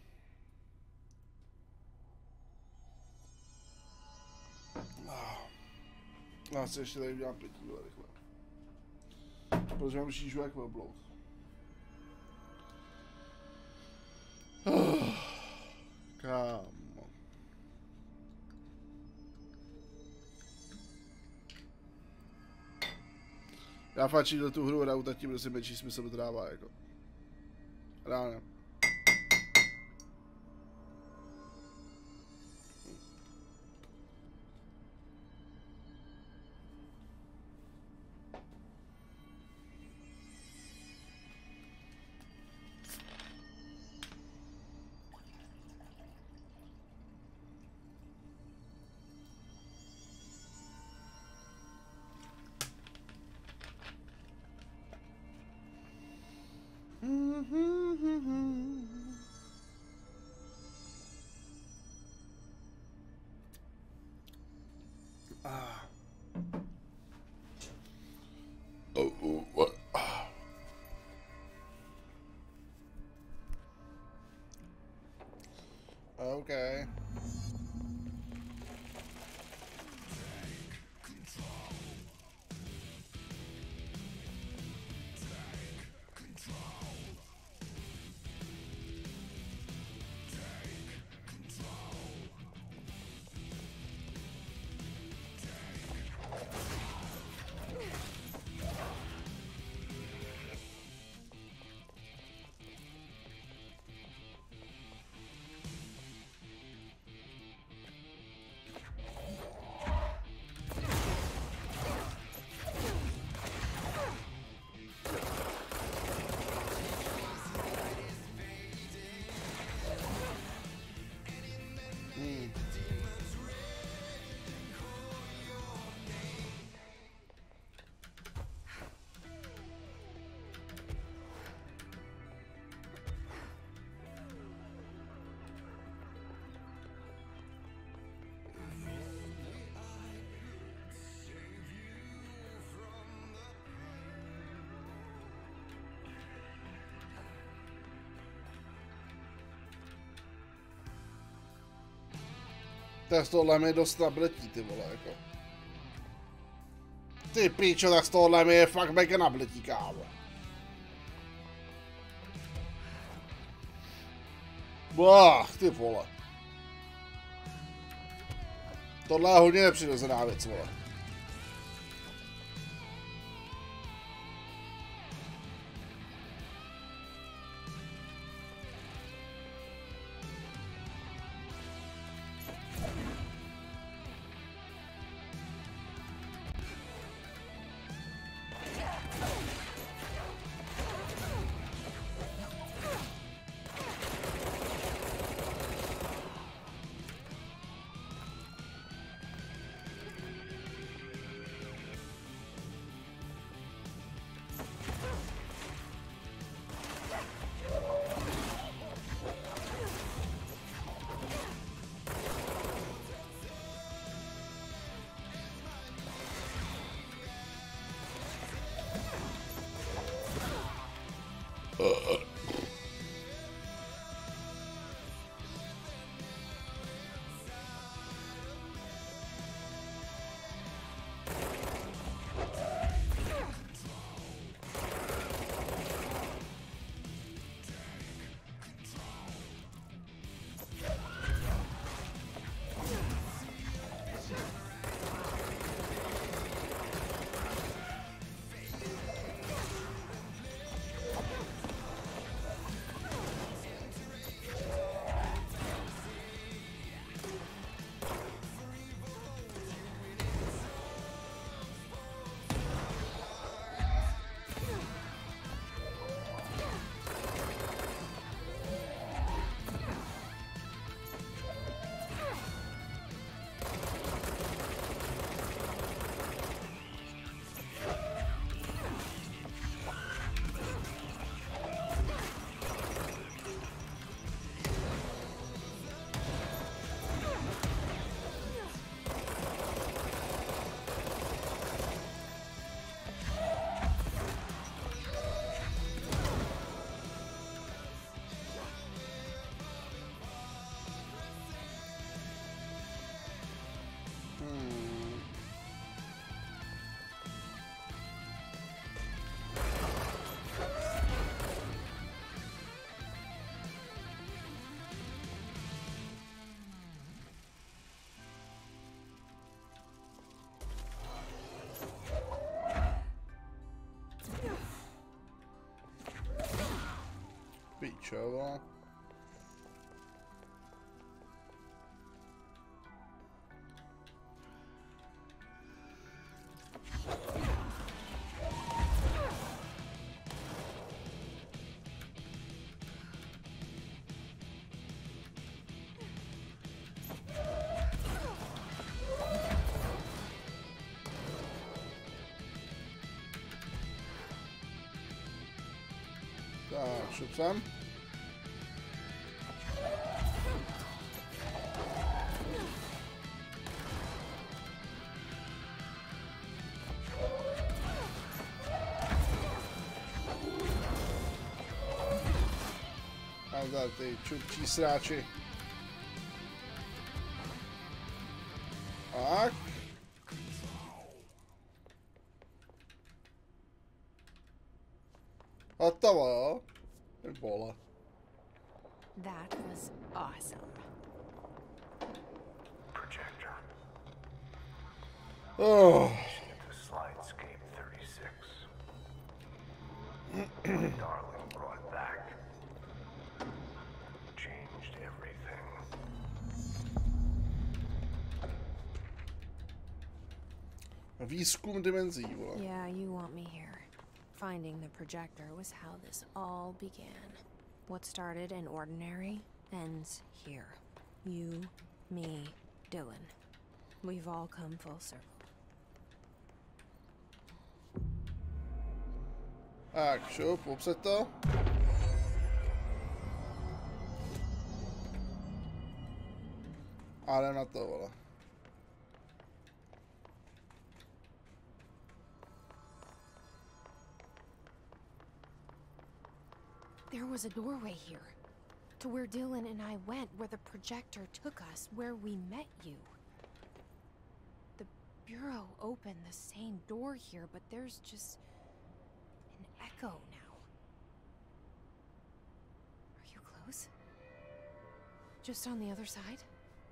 Já si ještě tady udělám pití, vole, rychle. Protože mám šížu jak obloud. Kámo. Já fakt do tu hru hraju, tak tím prostě menší smysl to dává, jako. Reálně. What? Okay. Tak z tohohle mi je dost nabletí, ty vole, jako. Ty píčo, tak z tohohle mi je fakt mega nabletí, kámo. Ty vole. Tohle je hodně nepřirozená věc, vole. Píčovo. Tak, šup sem. A ty čupčí sráči. Tak. A to jo. Bola. That was awesome. Projector. Oh. Into Slidescape 36. My darling brought back. Changed everything. Výzkum dimenzí, vole. Yeah, you want me here. Finding the projector was how this all began. What started in ordinary ends here. You, me, Dylan. We've all come full circle. Tak, šup, obsed to. A jdem na to, vole. There was a doorway here. To where Dylan and I went, where the projector took us, where we met you. The Bureau opened the same door here, but there's just an echo now. Are you close? Just on the other side?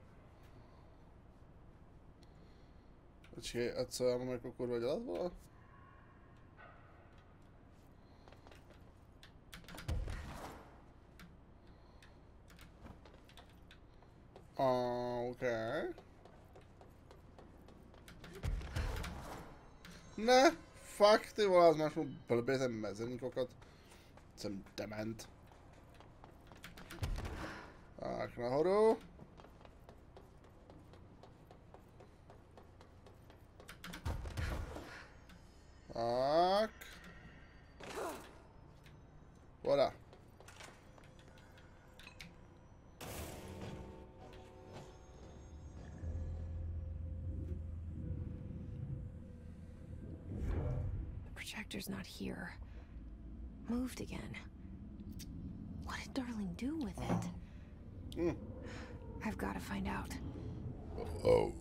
Počkej, a co já mám jako kurva dělat, vole? Okay. Ne, fakt, ty vole, máš mu blbě ten mezerní kokot. Jsem dement. Tak, nahoru. Tak. Voda. Projector's not here. Moved again. What did Darling do with it? I've got to find out. Oh.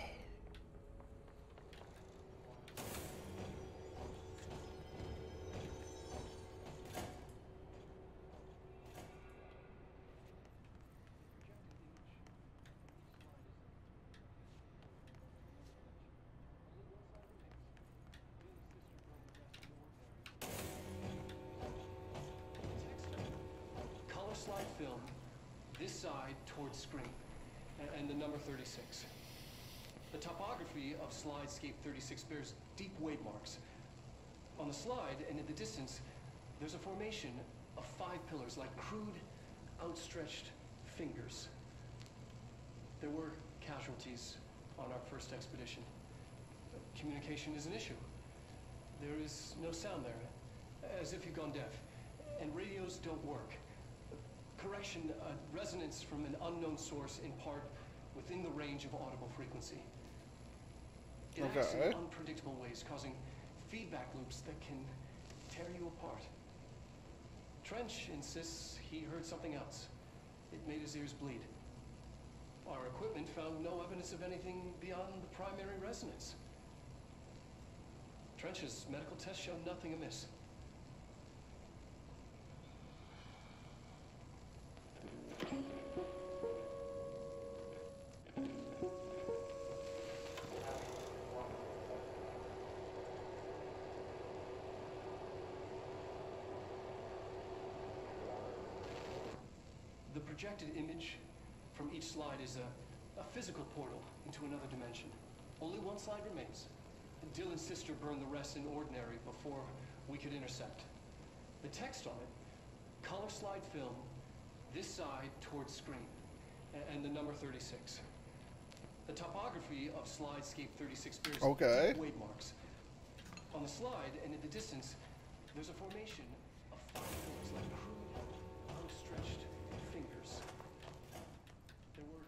Slide film, this side towards screen, and the number 36. The topography of Slidescape 36 bears deep wave marks. On the slide and in the distance, there's a formation of 5 pillars like crude, outstretched fingers. There were casualties on our first expedition. Communication is an issue. There is no sound there, as if you've gone deaf, and radios don't work. Correction, resonance from an unknown source in part within the range of audible frequency. It acts in unpredictable ways, causing feedback loops that can tear you apart. Trench insists he heard something else. It made his ears bleed. Our equipment found no evidence of anything beyond the primary resonance. Trench's medical tests showed nothing amiss. The projected image from each slide is a physical portal into another dimension. Only one slide remains. Dylan's sister burned the rest in ordinary before we could intercept. The text on it, color slide film, this side towards screen, and the number 36. The topography of Slidescape 36 bears deep wave marks. On the slide and in the distance, there's a formation of 5 pillars like crude, outstretched fingers. There were...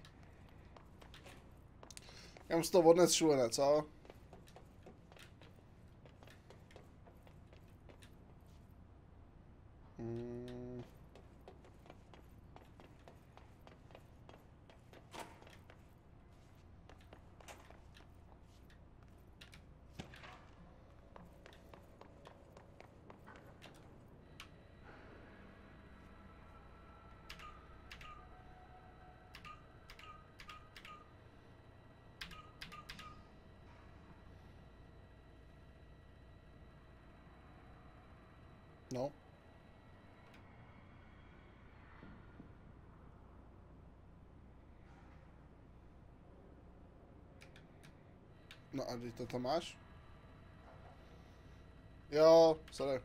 Já musím to odnes šulené, co? No. No a když to tam máš? Jo, sorry.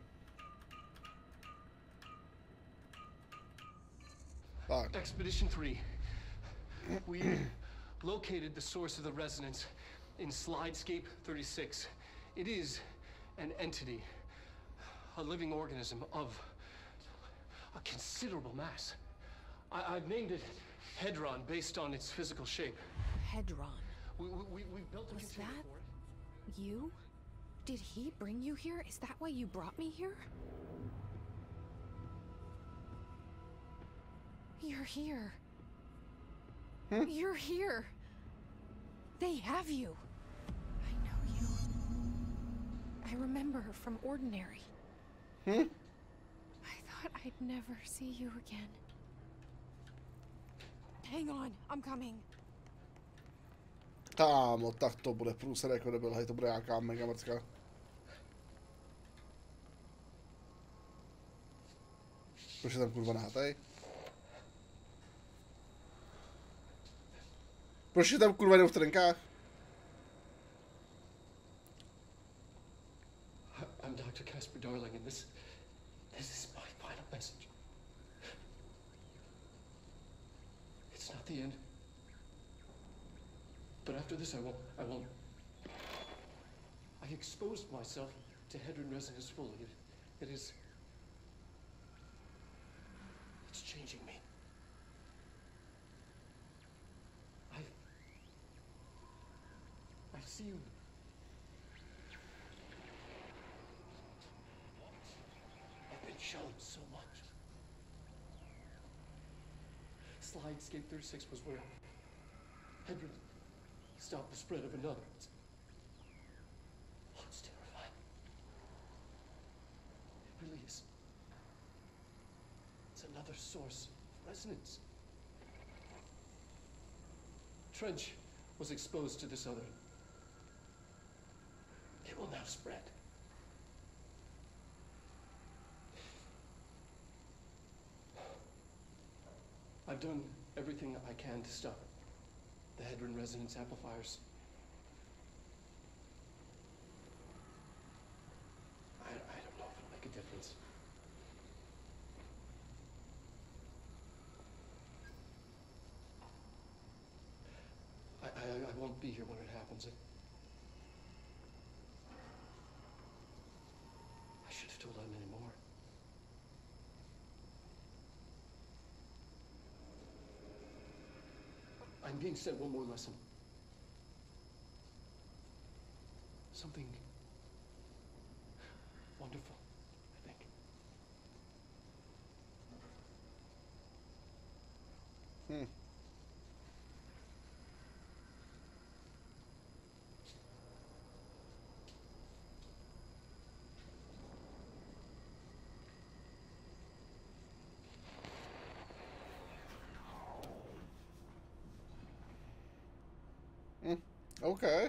Tak. Expedition 3. We located the source of the resonance in Slidescape 36. It is an entity. A living organism of a considerable mass. I've named it Hedron based on its physical shape. Hedron. We built a Was container that for it. you? Did he bring you here? Is that why you brought me here? You're here. Hmm? You're here. They have you. I know you. I remember from Ordinary. Hmm? I thought I'd never see you again. Hang on, I'm coming. Kámo, tak to bude průser jako nebyl, hej, to bude nějaká mega mrcka. Proč je tam kurva nahatej? Proč je tam kurva jenom v trenkách? I'm Dr. Casper Darling, and this is my final message. It's not the end. But after this, I won't. I exposed myself to Hedron resonance fully. It's changing me. I see you. I've been shown so much. Slidescape 36 was where Hedron stopped the spread of another. It's terrifying. It really is. It's another source of resonance. Trench was exposed to this other. It will now spread. I've done everything I can to stop the Hedron resonance amplifiers. I don't know if it'll make a difference. I won't be here when it happens. I should have told Edmund more. I'm being sent one more lesson. Something wonderful, I think. Okay.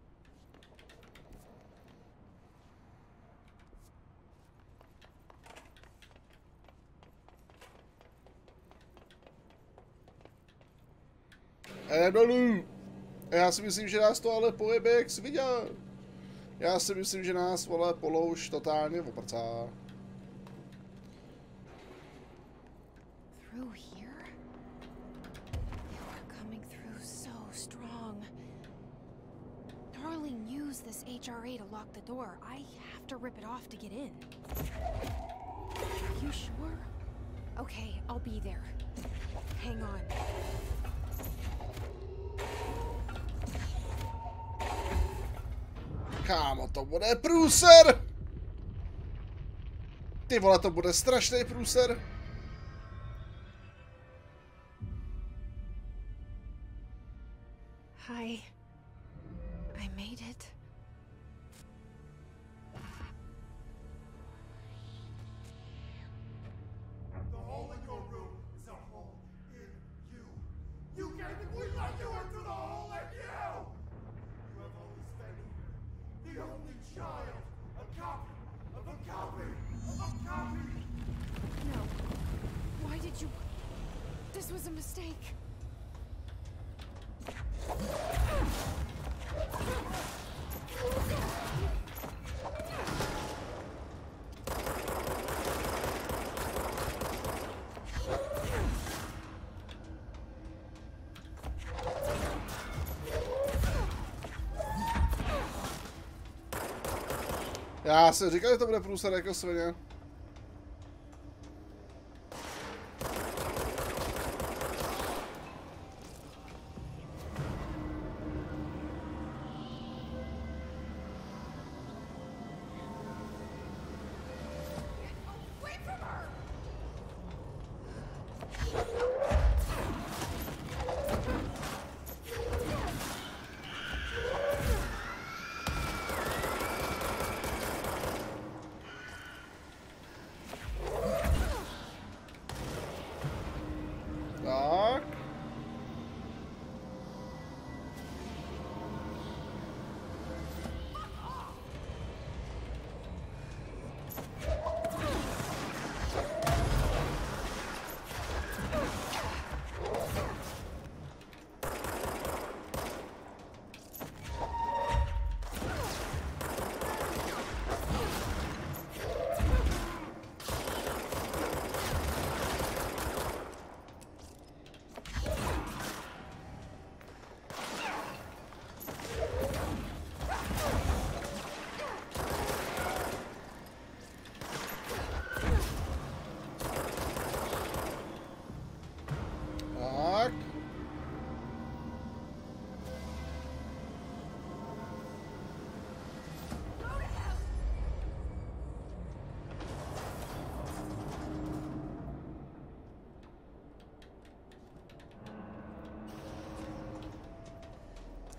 Dolů. Já si myslím, že nás to ale pojebe, jak jsi viděl. Já si myslím, že nás, vole, Polouš totálně oprcá. Through here? You are coming through so strong. Darling used this HRA to lock the door. I have to rip it off to get in. Are you sure? Okay, I'll be there. Hang on. Kámo, to bude průser! Ty vole, to bude strašný průser. Hi. I made it. The hole in your room is a hole in you. You gave it, we let you into the hole in you! You have always been here. The only child. A copy of a copy of a copy. No. Why did you... This was a mistake. Já jsem říkal, že to bude průser jako svině.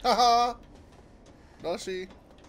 Haha! Další.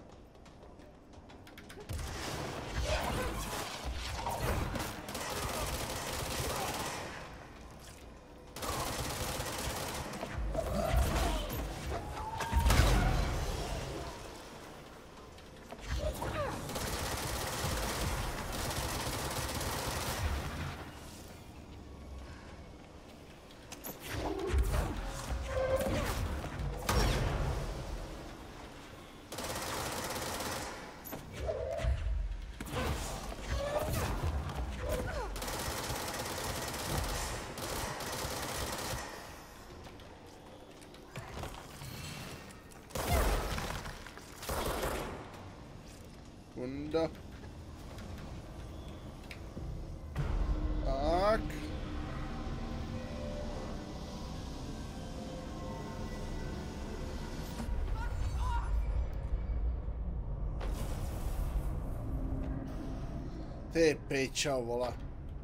Kunda. Tak. Ty pičo, vole.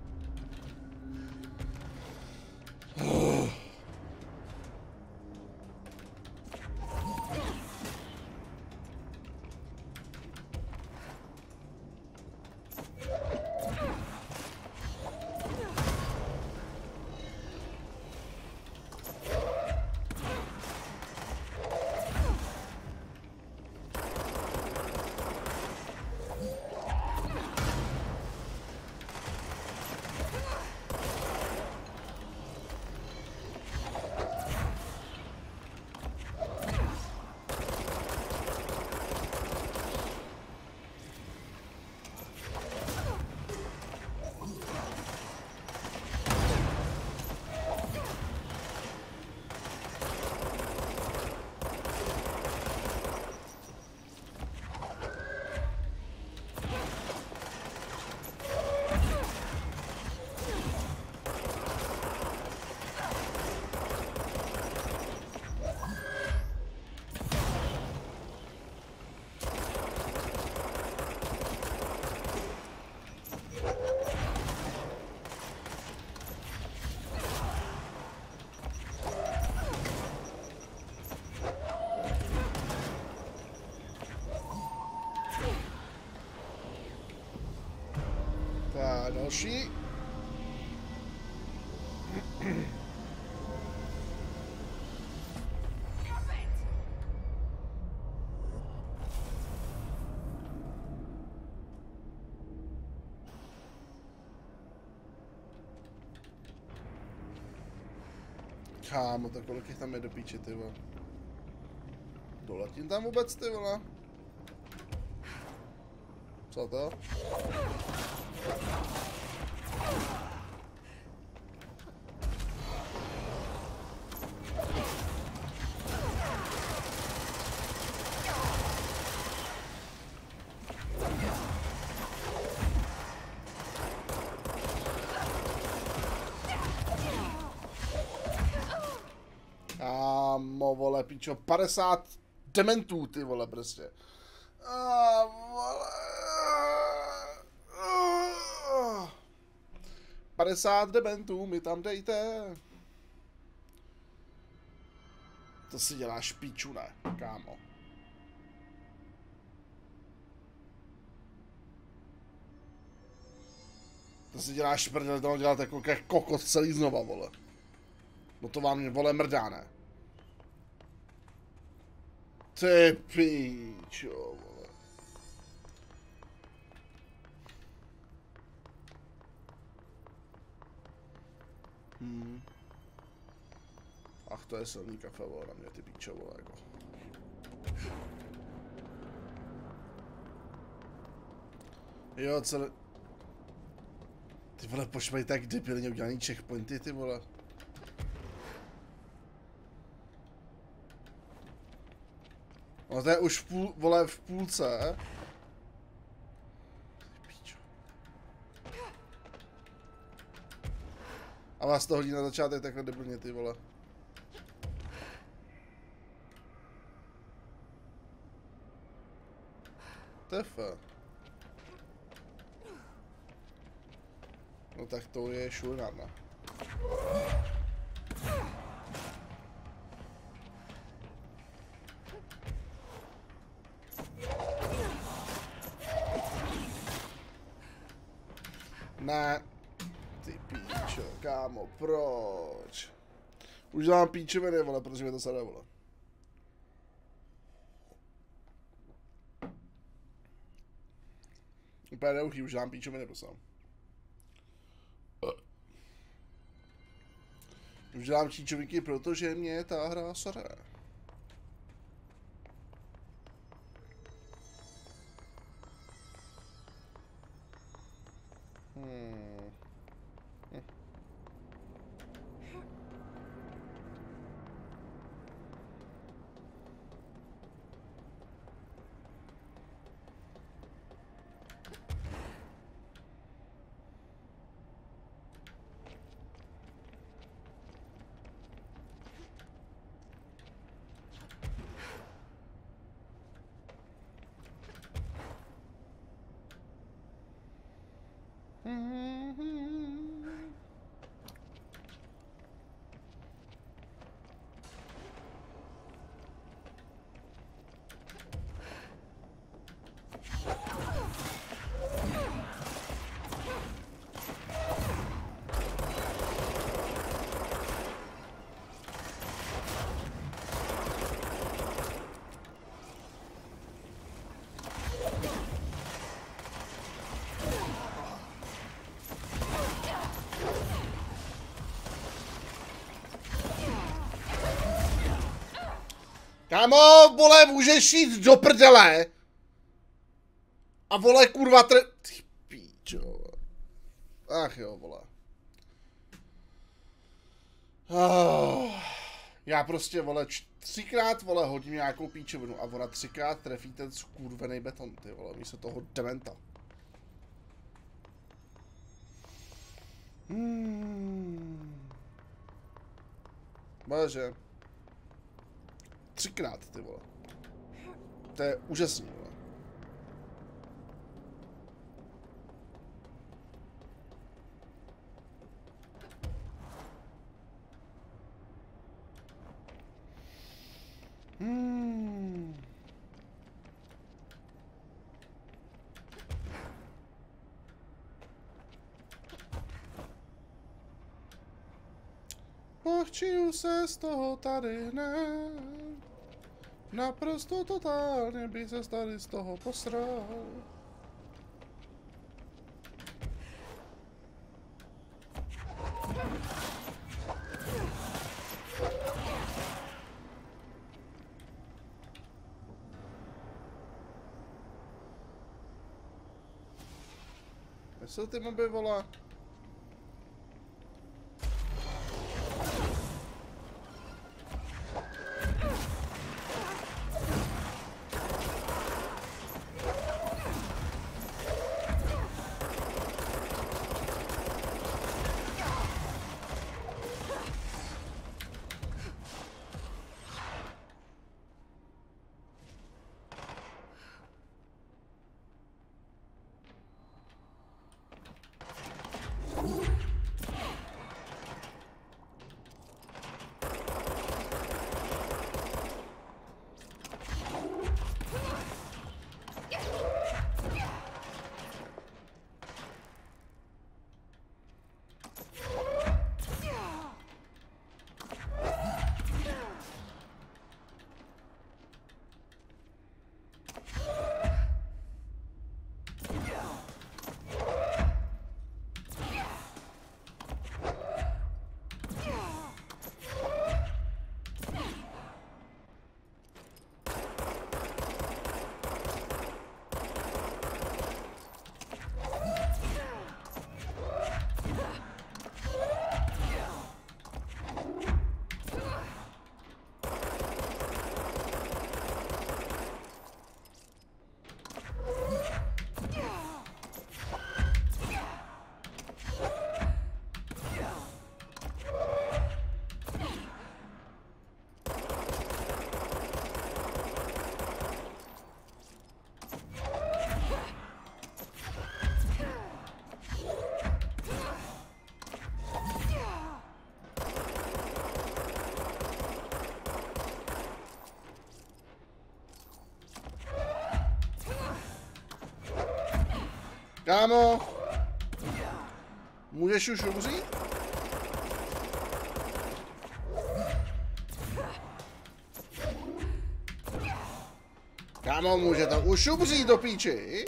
Další. Kámo, tak kolik jich tam je do píči, ty vole. Doletím tam vůbec, ty vole. Co to? Kámo, vole, pičo, 50 dementů, ty vole, prostě. Vole. 50 dementů mi tam dejte. To si děláš píču, ne, kámo. To si děláš prdel, to dělat jako kokos celý znova, vole. No to vám mě, vole, mrdá, ne? Ty píčo, vole. Ach, to je silný kafe, vole, na mě, ty píčo, vole, jako. Jo, celé... Ty vole, pošmej tak debilně udělaný checkpointy, ty vole. No to je už vole, v půlce. Píčo. A vás to hodí na začátek takhle debilně, ty vole. Tefe. No tak to je šurnána. Ne. Ty píčo, kámo, proč? Už dám píčoviny, vole, protože mi to sade, vole. Úplně neuchý, už dám píčoviny, prosím. Už dám číčovinky, protože mě ta hra sere. Kámo, vole, můžeš jít do prdele. A vole, kurva, ty píčo. Ach jo, vole. Já prostě, vole, 3krát, vole, hodím nějakou píčovinu a ona 3krát trefí ten skurvený beton, ty vole, místo toho dementa. Bože. 3krát, ty vole. To je úžasný, vole. Pochčiju se z toho tady, ne. Naprosto totálně by se tady z toho posral. Jestli ty moby, vole. Kámo! Můžeš už umřít? Kámo, může to už umřít do píči?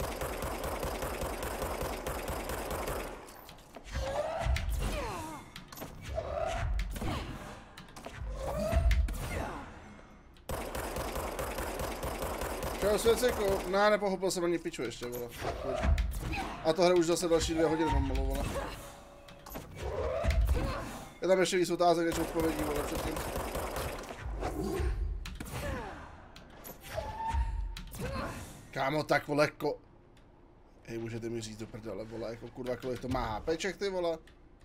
Čau, svěceko. Ne, nepochopil jsem ani piču ještě, vole. A to hra už zase další 2 hodiny pomalu, vole. Je tam ještě víc otázek, než odpovědí, vole, předtím. Kámo, tak vole, hej, můžete mi říct do prdele, vole, jako kurva, kolik to má HPček, ty vole.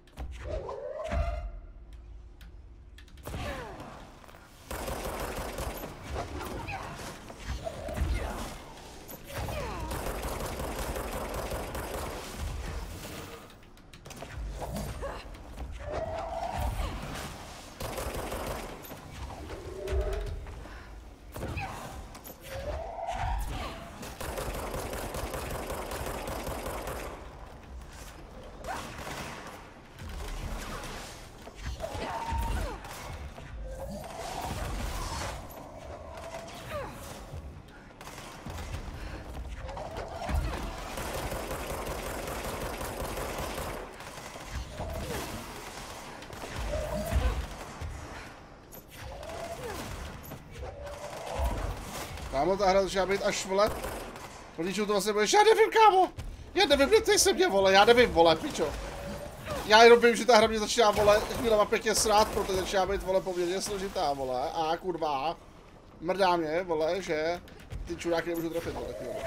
Kámo, ta hra začíná být až, vole. Rodičů to vlastně budeš, já nevím, kámo. Já nevím, kde ty se mě, vole, já nevím, vole, pičo. Já jenom vím, že ta hra mě začíná, vole, chvílema pěkně srát, protože začíná být, vole, poměrně složitá, vole. A kurva, mrdá mě, vole, že ty čuráky nemůžu trefit, vole, vole.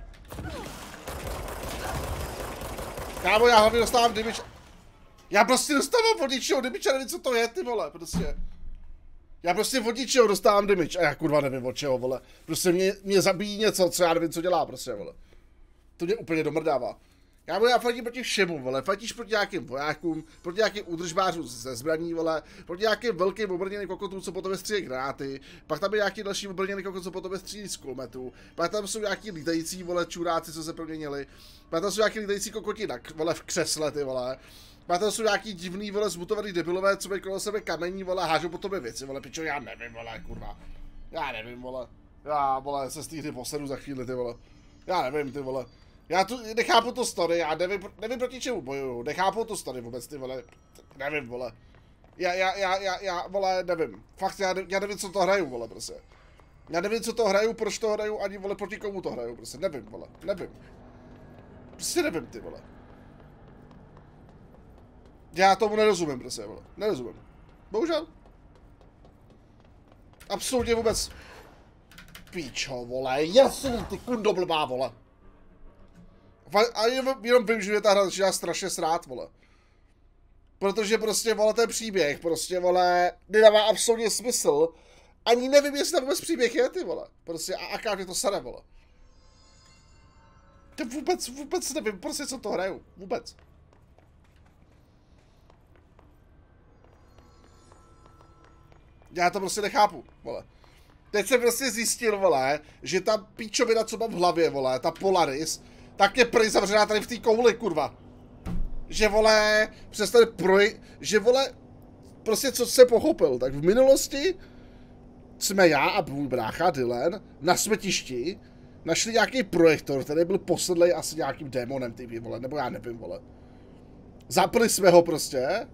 Kámo, já hlavně dostávám damage. Já prostě dostávám od ničeho damage a nevím, co to je, ty vole, prostě. Já prostě od ničeho dostávám damage a já kurva nevím od čeho, vole. Prostě mě zabíjí něco, co já nevím, co dělá, prostě, vole. To mě úplně domrdává. Já fatím proti všemu, vole. Fatíš proti nějakým vojákům, proti nějakým údržbářům ze zbraní, vole. Proti nějakým velkým obrněným kokotům, co po tobě střílí granáty. Pak tam je nějaký další obrněný kokot, co po tobě střílí z kulometu. Pak tam jsou nějaký lítající, vole, čuráci, co se proměnili. Pak tam jsou nějaký lítající kokoti na, vole, v křesle, ty vole. Pak tam jsou nějaký divný, vole, zmutovaný debilové, co mají kolem sebe kamení, vole, hážou po tobě věci, vole, pičo, já nevím, vole, kurva. Já nevím, vole. Já, vole, se z té hry posedu za chvíli, ty vole. Já nevím, ty vole. Já tu nechápu tu story, já nevím proti čemu bojuju, nechápu tu story vůbec, ty vole. Nevím, vole. Já, vole, nevím. Fakt, já nevím, co to hraju, vole, prostě. Já nevím, co to hraju, proč to hraju, ani, vole, proti komu to hraju, prostě, nevím, vole, nevím. Prostě nevím, ty vole. Já tomu nerozumím, prostě, vole. Nerozumím. Bohužel. Absolutně vůbec. Píčo, vole, jasný, ty kundo blbá, vole. A jenom vím, že ta hra začíná strašně srát, vole. Protože prostě, vole, ten příběh, prostě, vole, nedává absolutně smysl. Ani nevím, jestli tam vůbec příběh je, ty vole. Prostě, a aká to sere, vole. To vůbec nevím, prostě, co to hraju. Vůbec. Já to prostě nechápu, vole. Teď jsem prostě zjistil, vole, že ta píčovina, co mám v hlavě, vole, ta Polaris, tak je prý zavřená tady v té kouli, kurva. Že, vole, přes ten že, vole, prostě co jsem pochopil, tak v minulosti jsme já a můj brácha Dylan na smetišti našli nějaký projektor, který byl posedlej asi nějakým démonem, ty vole, nebo já nevím, vole. Zapli jsme ho prostě.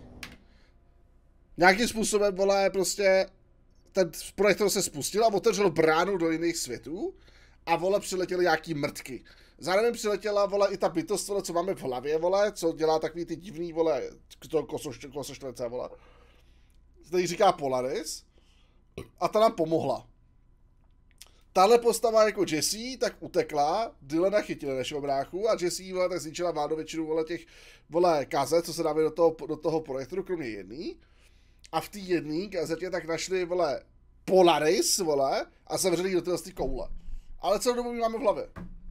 Nějakým způsobem, vole, prostě ten projektor se spustil a otevřel bránu do jiných světů a, vole, přiletěly nějaký mrtky. Zároveň přiletěla, vole, i ta bytost, vole, co máme v hlavě, vole, co dělá takový ty divný, vole, kosoštvrce, vole. Tady říká Polaris a ta nám pomohla. Tahle postava jako Jessie tak utekla, Dylana chytili našeho bráchu a Jessie, vole, tak zničila většinu, vole, těch, vole, kazet, co se dávají do toho projektoru, kromě jedný. A v té jedné kazetě tak našli, vole, Polaris, vole, a zavřeli do téhle koule. Ale celou dobu máme v hlavě.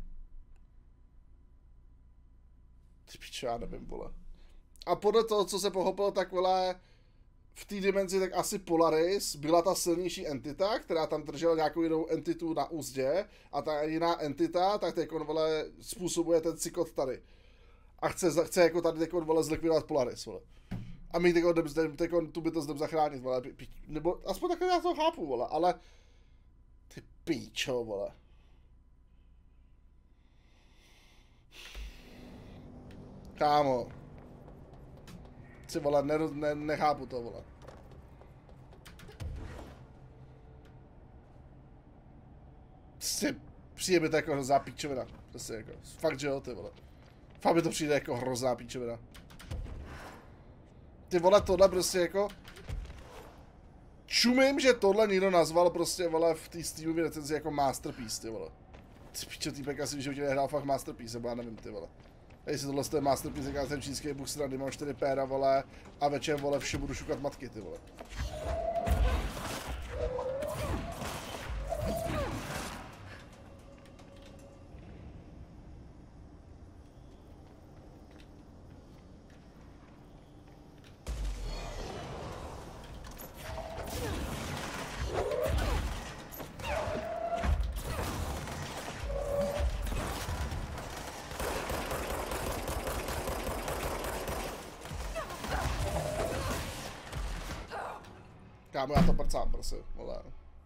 Ty pičo, já nevím, vole. A podle toho, co se pochopilo, tak, vole, v té dimenzi tak asi Polaris byla ta silnější entita, která tam držela nějakou jinou entitu na úzdě a ta jiná entita, tak teď, vole, způsobuje ten cykot tady. a chce jako tady jako, vole, zlikvidovat Polaris, vole. A my jako tu bytost jdem zachránit, vole, nebo aspoň takhle já to chápu, vole, ale ty píčo, vole. Kámo. Si, vole, nechápu to, vole. Přijde mi to jako hrozná píčovina. Prostě jako, fakt, že jo, ty vole. Fakt mi to přijde jako hrozná píčovina. Ty vole, tohle prostě jako... Čumím, že tohle někdo nazval prostě, vole, v té Steamové recenzi jako masterpiece, ty vole. Ty píčo, týpek asi v životě nehrál fakt masterpiece, nebo já nevím, ty vole. A jestli tohle je masterpiece, jak já jsem čínský bůh srandy, mám 4 péra, vole, a večer, vole, vše budu šukat matky, ty vole. Kámo, já to prcám, prostě, vole.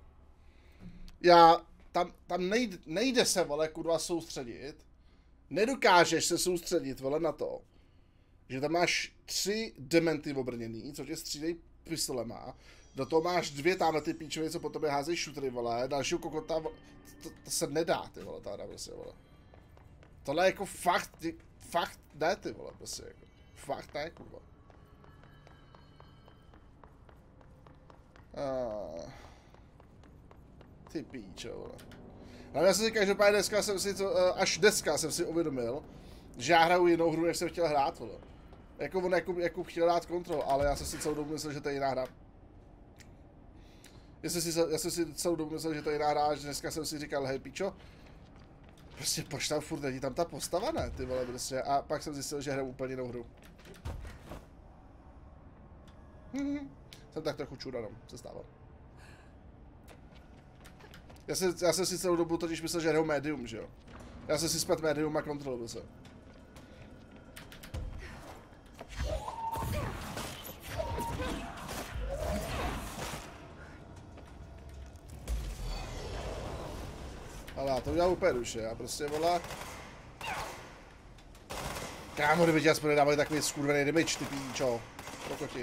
Tam nejde se, vole, kurva soustředit. Nedokážeš se soustředit, vole, na to, že tam máš 3 dementy obrněný, co tě střídej pistolema. Do toho máš 2 tamhle ty píčově, co po tobě házejí šutry, vole. Dalšího kokota, vole. To se nedá, ty vole, ta hra, prostě, vole. Tohle je jako fakt ne, ty vole, prostě, jako. Fakt ne, kurva. Ty píčo, vole. No já jsem si každopádně dneska jsem si to, až dneska jsem si uvědomil, že já hraju jinou hru, než jsem chtěl hrát, vole. Jako on Jakub chtěl dát Control, ale já jsem si celou dobu myslel, že to je jiná hra. Já jsem si celou dobu myslel, že to je jiná hra, až dneska jsem si říkal, hej píčo, prostě proč tam furt není tam ta postava, ne, ty vole, prostě. A pak jsem zjistil, že hraju úplně jinou hru. Jsem tak trochu čuranom, se stává. Já jsem si celou dobu totiž myslel, že hraju Medium, že jo. Já jsem si splet Medium a Control, byl jsem. Ale já to udělám úplně duše, já prostě, vole... Kámo, kdyby tě aspoň nedávali takový skurvený damage, ty píčo. Kokoti.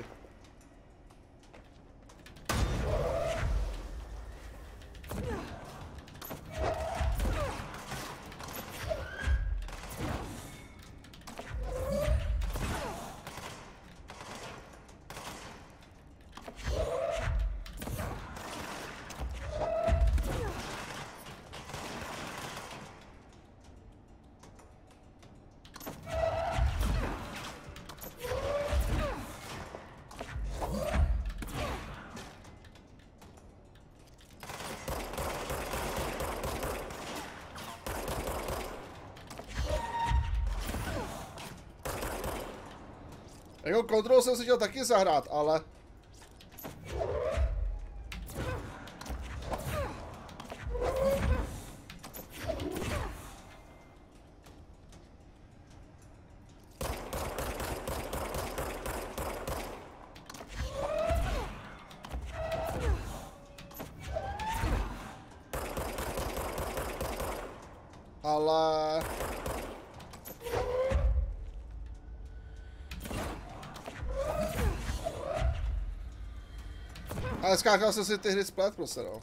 Jako Control jsem si chtěl taky zahrát, ale... Ale skákal jsem si ty hry splet, prostě, no.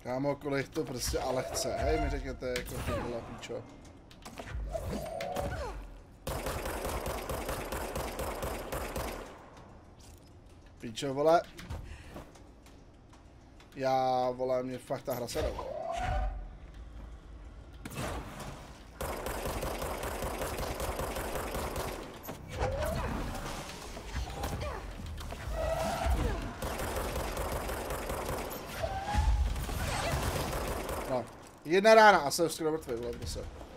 Kámo, kolik to prostě ale chce, hej, mi řekněte, jako to byla píčo. Píčo, vole. Já, vole, mě fakt ta hra sere. No, 1 rána a jsem skoro mrtvý, vole, prostě.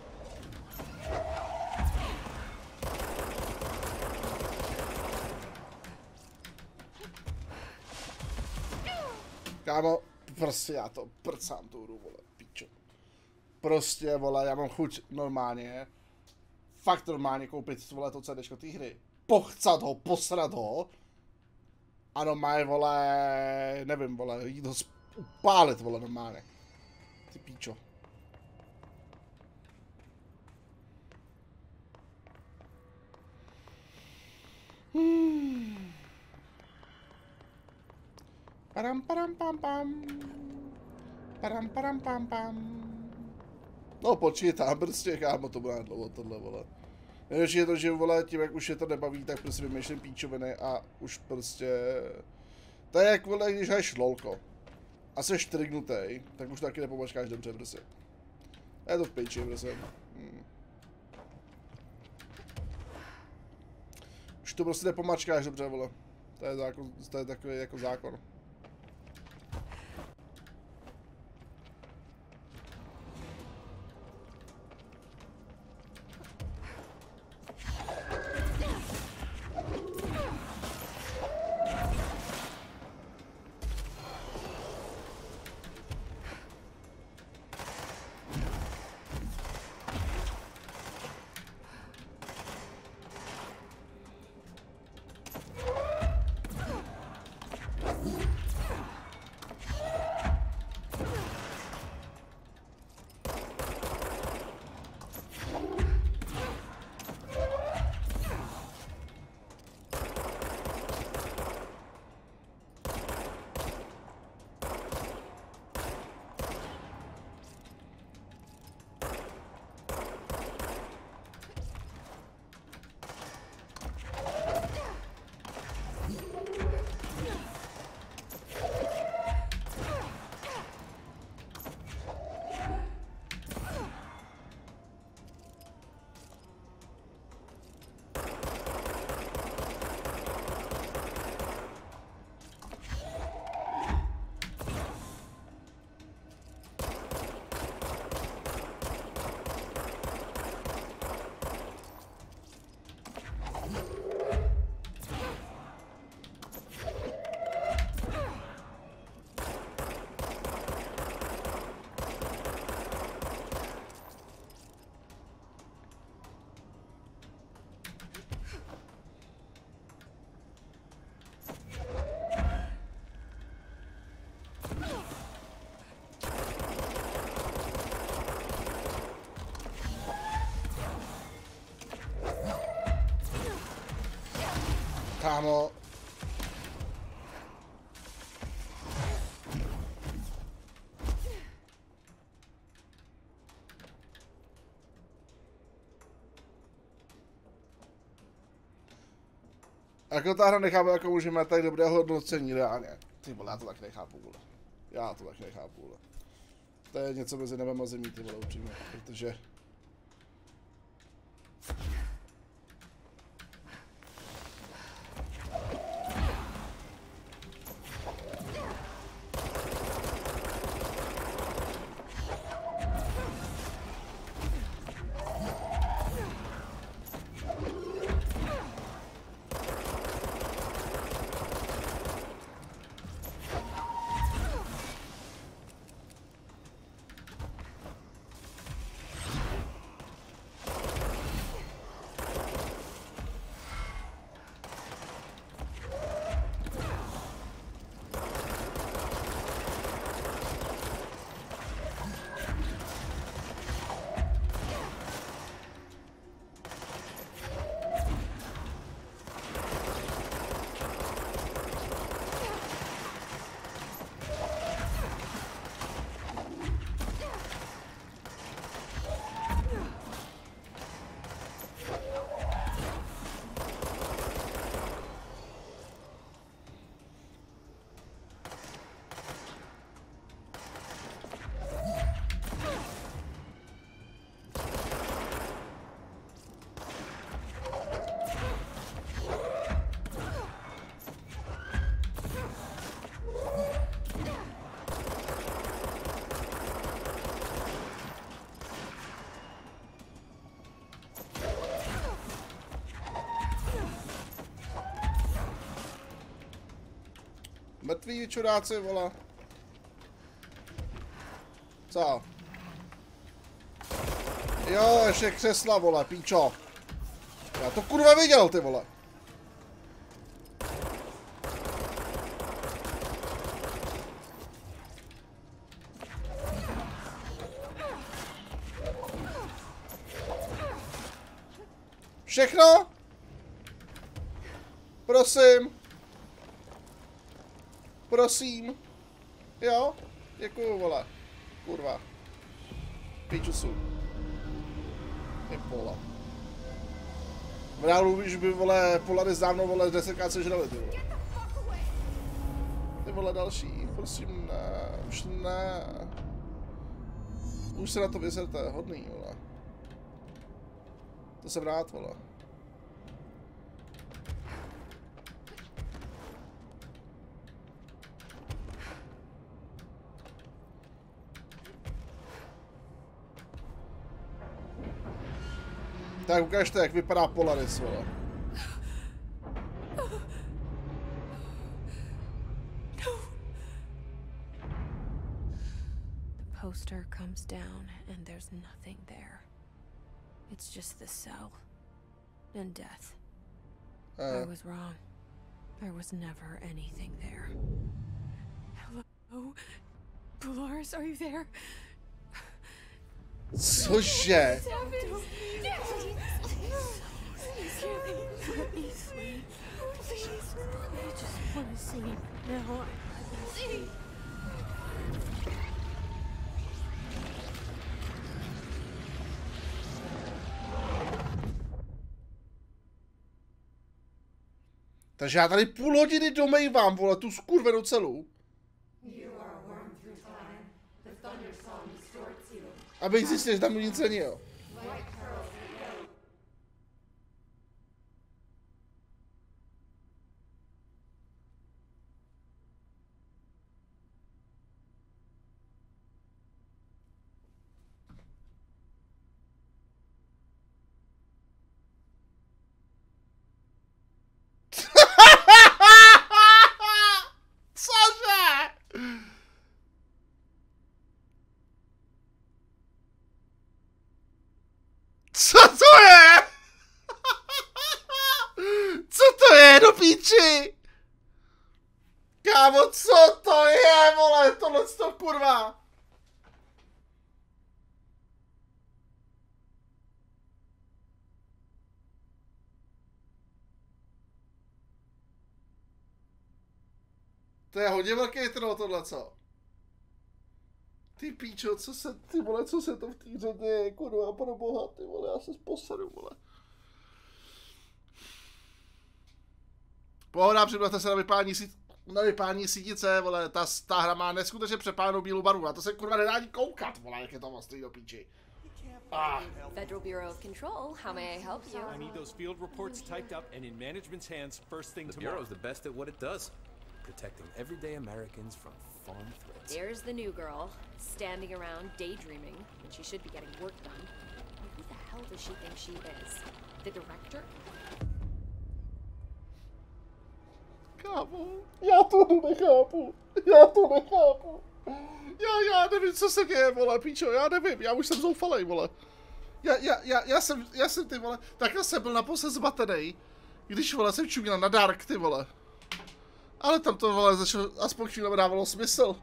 Kámo, prostě já to prcám tu hru, vole, píčo. Prostě, vole, já mám chuť normálně, fakt normálně koupit, vole, to CDčko té hry. Pochcat ho, posrat ho. A normálně, vole, nevím, vole, jít ho upálit, vole, normálně. Ty píčo. Param param pam pam. Param param pam pam. No počítám, prostě kámo, to bude dlouho tohle, vole. Nejlepší je to, že, vole, tím jak už je to nebaví, tak prostě vymýšlím píčoviny a už prostě... To je jak, vole, když hraješ lolko. A jsi štriknutej, tak už taky nepomačkáš dobře, prostě. Je to v píči, prostě. Už to prostě nepomačkáš dobře, vole. To je zákon, to je takový jako zákon. Kámo. Jako ta hra nechápu, jako můžeme tak dobré hodnocení reálně. Ty vole, já to tak nechápu, vole. Já to tak nechápu, vole. To je něco mezi nebem a zemí, ty vole, upřímně, protože... mrtví čuráci, vole. Co? Jo, ještě křesla, vole, píčo. Já to kurva viděl, ty vole. Všechno? Prosím. Prosím. Jo? Děkuju, vole. Kurva. Píčusu. Je pola. V reálu už by, vole, Polaris dávno, vole, 10krát sežrali, ty vole. Ty vole další, prosím, ne, už ne. Už se na to vyserte, hodný, vole. To jsem rád, vole. Tak ukážte, jak vypadá Polaris, vole. The poster comes down and there's nothing there. It's just the cell and death. I was wrong. There was never anything there. Hello? Polaris, are you there? Cože? Takže já tady půl hodiny domejvám, vole, tu skurvenou celou. Abych zjistil, že tam nic není, jo. Co to je? Co to je, do píči? Kámo, co to je, vole, tohleto kurva? To je hodně velký troll, tohle, co? Ty píčo, co se, ty vole, co se to v té hře děje, kurva, pro boha, ty vole, já se poseru, vole. Pohoda, připravte se na vypálení sítice, vole, ta hra má neskutečně přepálenou bílou barvu, na to se kurva nedá ani koukat, vole, jak je to ostrý do píči. Federal Bureau of Control, how may I help you? I need those field reports typed up and in management's hands first thing tomorrow. The Bureau's the best at what it does, protecting everyday Americans from foreign threats. There's the new girl, standing around daydreaming when she should be getting work done. Who the hell does she think she is? The director? Kámo, já to nechápu. Já to nechápu. Já nevím, co se děje, vole, píčo, já nevím, já už jsem zoufalej, vole. Já jsem, ty vole, takhle jsem byl naposled zmatenej, když, vole, jsem čuměl na Dark, ty vole. Ale tam to, vole, začalo, aspoň chvíli dávalo smysl.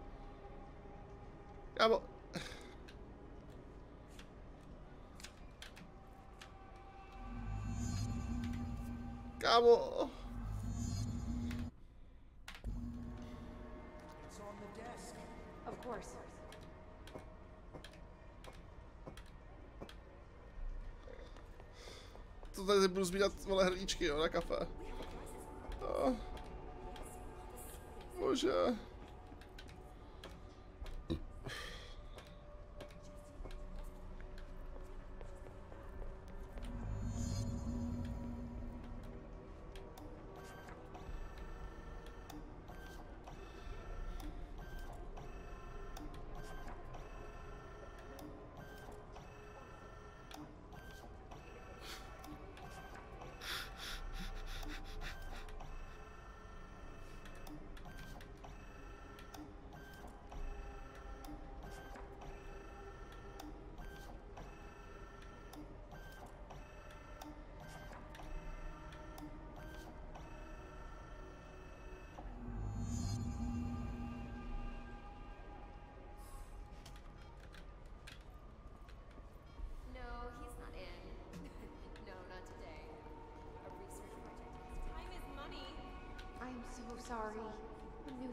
Kámo. Of course. To tady budu zbírat, vole, hrníčky, jo, na kafe. Bože.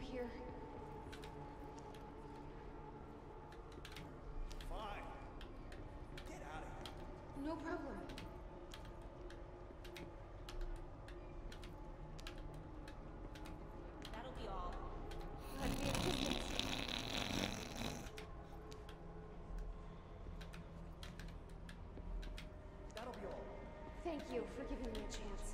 here. Fine. Get out of here. No problem. That'll be all. That'll be all. Thank you for giving me a chance.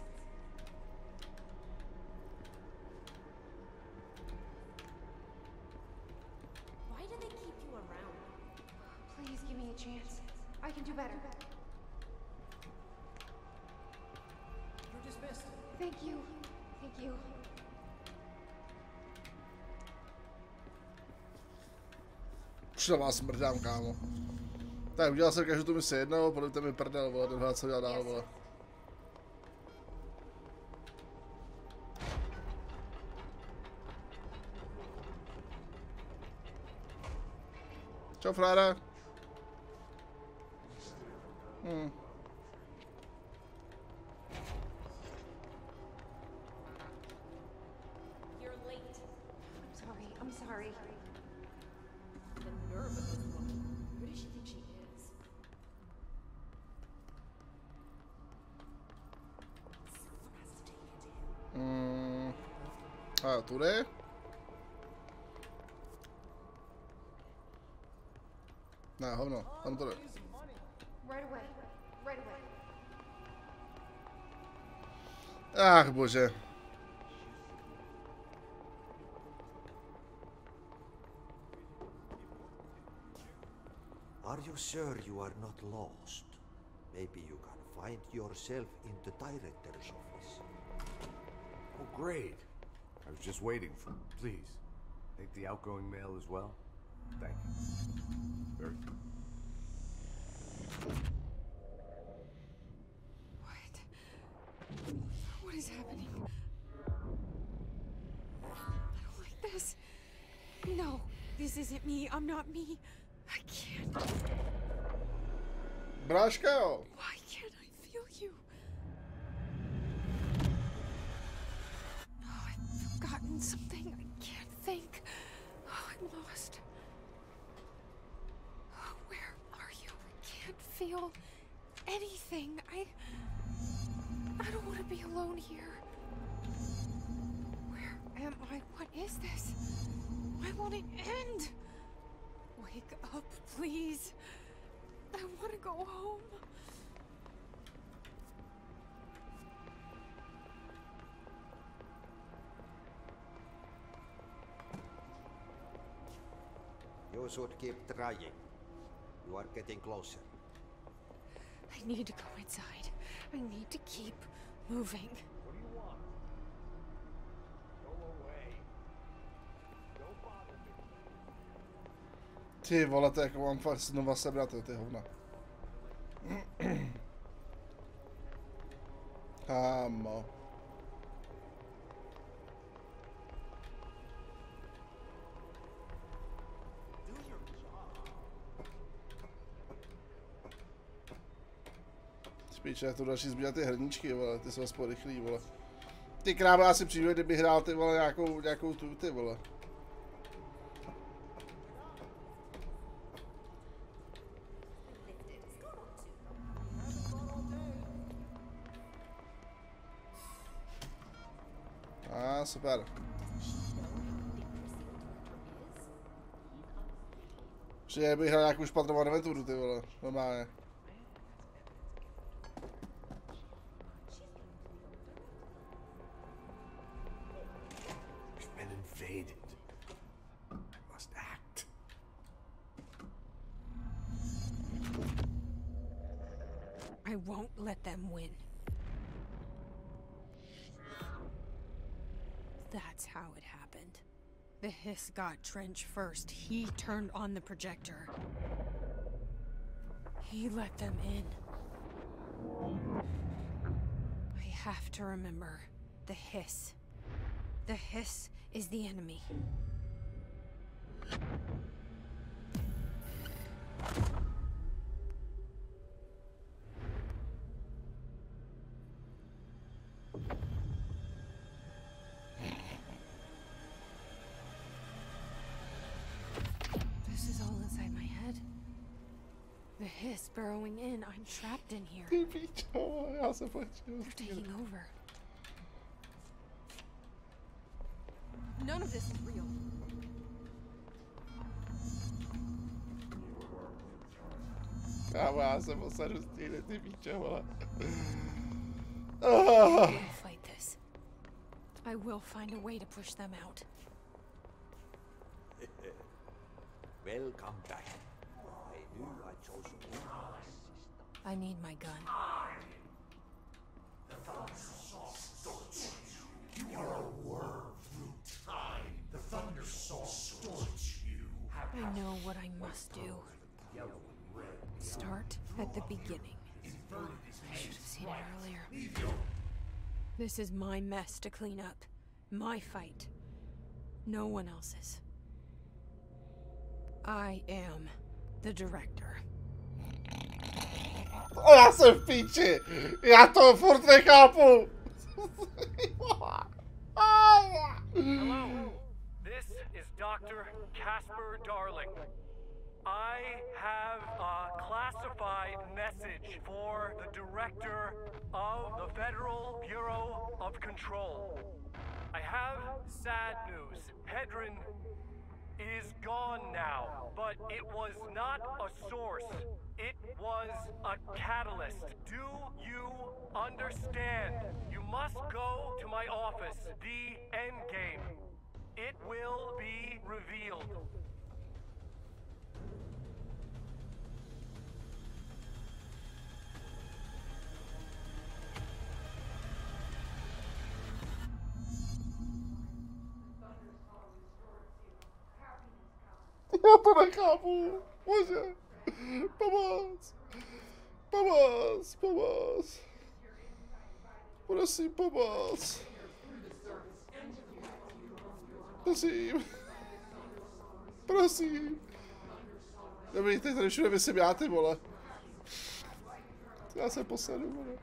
Why do they keep you around? Please give me a chance. I can do better. You're dismissed. Thank you. Thank you. Už na vás smrdám, kámo. Tak, udělal jsem každou tu misi jednou, podejte mi prdel, vole, ten co dělal dál, vole. Čau, frére. You're late. I'm sorry. The nerve of this woman. Who does she think she is? Someone has to take it to him. A tudy? Ne, hovno, tam to jde. Right away. Right away. Ach, bože. Are you sure you are not lost? Maybe you can find yourself in the director's office. Oh, great. I was just waiting for... Please, take the outgoing mail as well. Thank you. Very good. What is happening? I don't like this. No, this isn't me. I'm not me. I can't. Bráško! Why can't I feel you? Oh, I've forgotten something. I can't think. Oh, I'm lost. Oh, where are you? I can't feel anything. I don't want to be alone here. Where am I? What is this? Why won't it end? Wake up, please. I want to go home. You should keep trying. You are getting closer. I need to go inside. I need to keep moving. What do you want? Go away. Don't bother me. Ty vole, to jako mám fakt znova sebrat, ty hovna. Kámo. Spíš jak to další zbírat ty hrníčky, vole, ty jsou aspoň rychlý, vole. Ty krávo, já si přijdu, kdyby hrál ty vole nějakou tu, ty vole. Super. Že bych hrál nějakou špatnou adventuru, ty vole, normálně. We've been invaded. I must act. I won't let them win. That's how it happened. The Hiss got Trench first. He turned on the projector. He let them in. I have to remember the Hiss. The Hiss is the enemy. The hiss burrowing in. I'm trapped in here. Ty píčo, já se počím. They're taking over. None of this is real. Kámo, já se posadu z týhle, ty píčo, vole. I will fight this. I will find a way to push them out. Welcome back. I knew I chose you. I need my gun. The Thundersaw storage. You are a worm through time. The Thundersaw storage you. I know what I must do. Start at the beginning. I should have seen it earlier. This is my mess to clean up. My fight. No one else's. I am the director. Já jsem v píči! Já to furt nechápu! Hello, this is Dr. Casper Darling. I have a classified message for the director of the Federal Bureau of Control. I have sad news. Hedron is gone now, but it was not a source. It was a catalyst. Do you understand? You must go to my office, the Endgame. It will be revealed. Já to nechápu. Bože. Pomoc. Pomoc. Pomoc. Prosím, pomoc. Prosím. Prosím. Dobrý, teď tady všude vysím já, ty vole. Já se posadu, vole.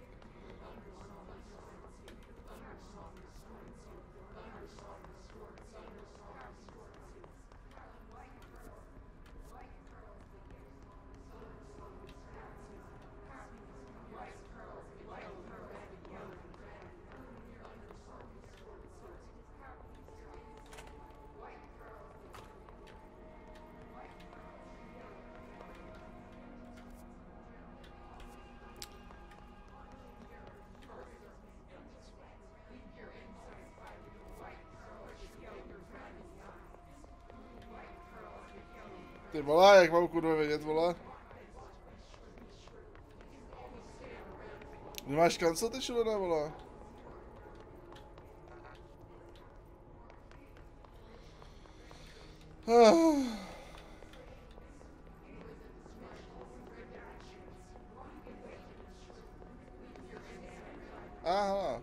Ty vole, jak mám kurva vědět, vole? Nemáš kancel, ty šilena, vole? Aha.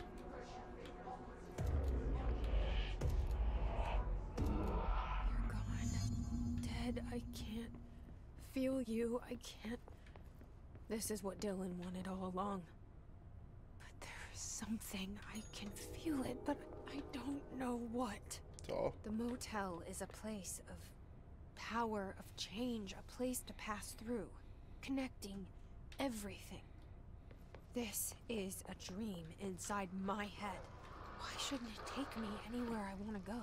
I can't feel you. I can't. This is what Dylan wanted all along. But there's something. I can feel it, but I don't know what. So? The motel is a place of power, of change, a place to pass through, connecting everything. This is a dream inside my head. Why shouldn't it take me anywhere I want to go?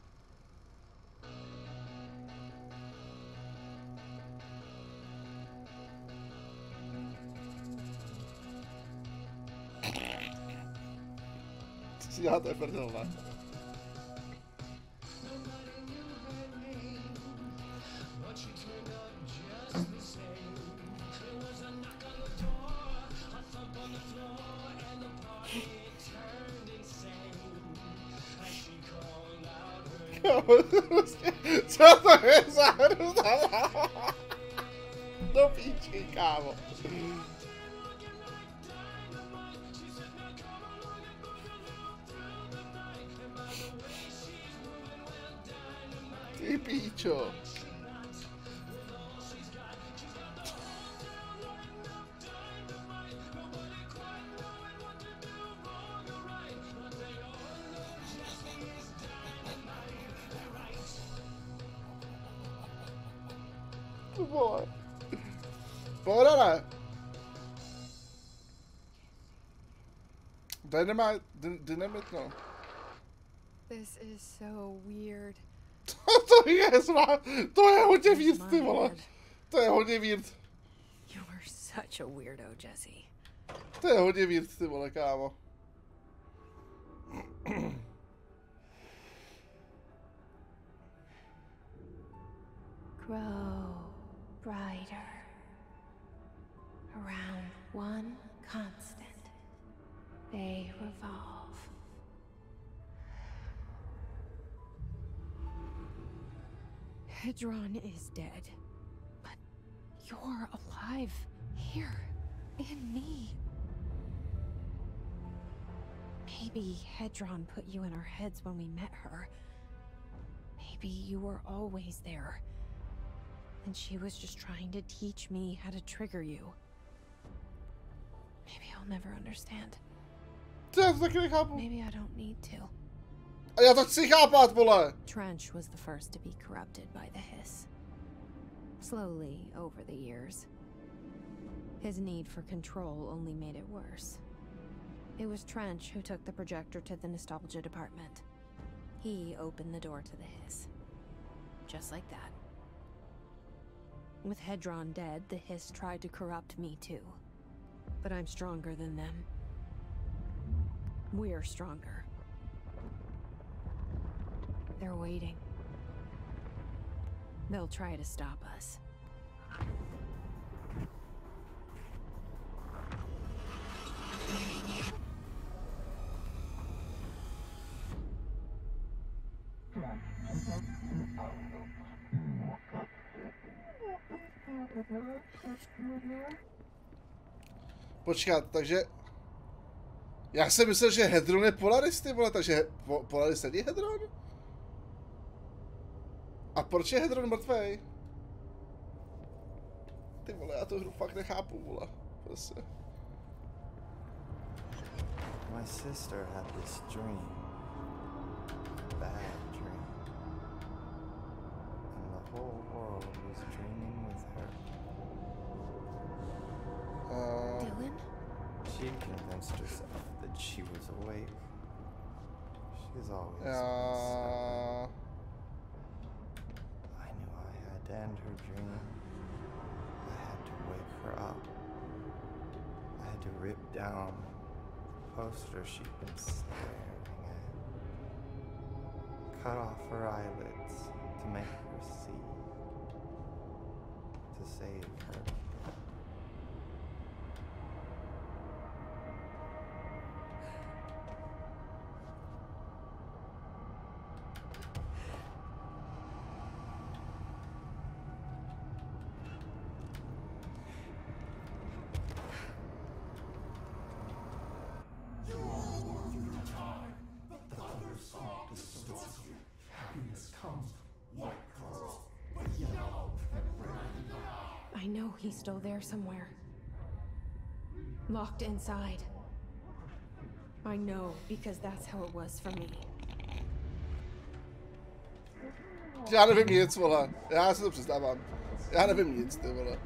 Já to je prdel, ne? Co to je za hru? Do píčky, kámo. Ty píčo. Vole. Pohoda, ne? Tady nemá dynamit, no. This is so weird. To je hodně weird, ty vole. To je hodně weird. You are such a weirdo, Jesse. To je hodně weird, ty vole, kámo. Grow brighter around one constant. They revolve. Hedron is dead, but you're alive here in me. Maybe Hedron put you in our heads when we met her. Maybe you were always there. And she was just trying to teach me how to trigger you. Maybe I'll never understand. Maybe I don't need to. A já to chci chápat, vole! Trench was the first to be corrupted by the hiss. Slowly, over the years. His need for control only made it worse. It was Trench who took the projector to the nostalgia department. He opened the door to the hiss. Just like that. With Hedron dead, the hiss tried to corrupt me too. But I'm stronger than them. We're stronger. They're waiting. They'll try to stop us. Počkat, takže... Já jsem myslel, že Hedron je Polaris, ty vole, takže Polaris není Hedron? A proč je Hedron mrtvej? Ty vole, já tu hru fakt nechápu, vole. Prostě. My sister had this dream. Bad dream. And the whole world was dreaming with her. Dylan? She convinced herself that she was awake. She's always been stuck. I knew I had to end her dream. I had to wake her up. I had to rip down the poster she'd been staring at. Cut off her eyelids to make her see. To save her. I know he's still there somewhere. Locked inside. I know, because that's how it was for me. Já nevím nic, vole. Já si to přiznávám. Já nevím nic, ty vole.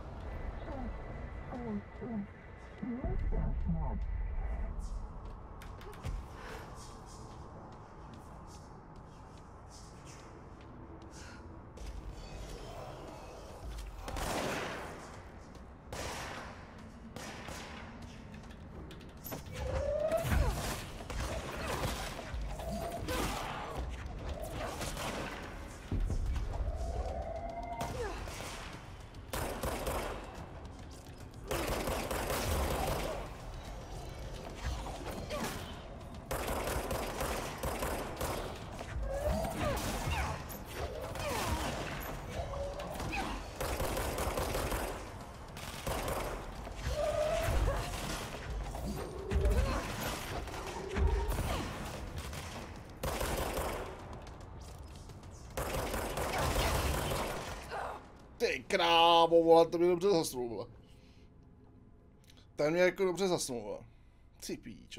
Ty krávo, vole, to mě dobře zasnul, vole. Ten mě jako dobře zasnul, vole. Ty píčo.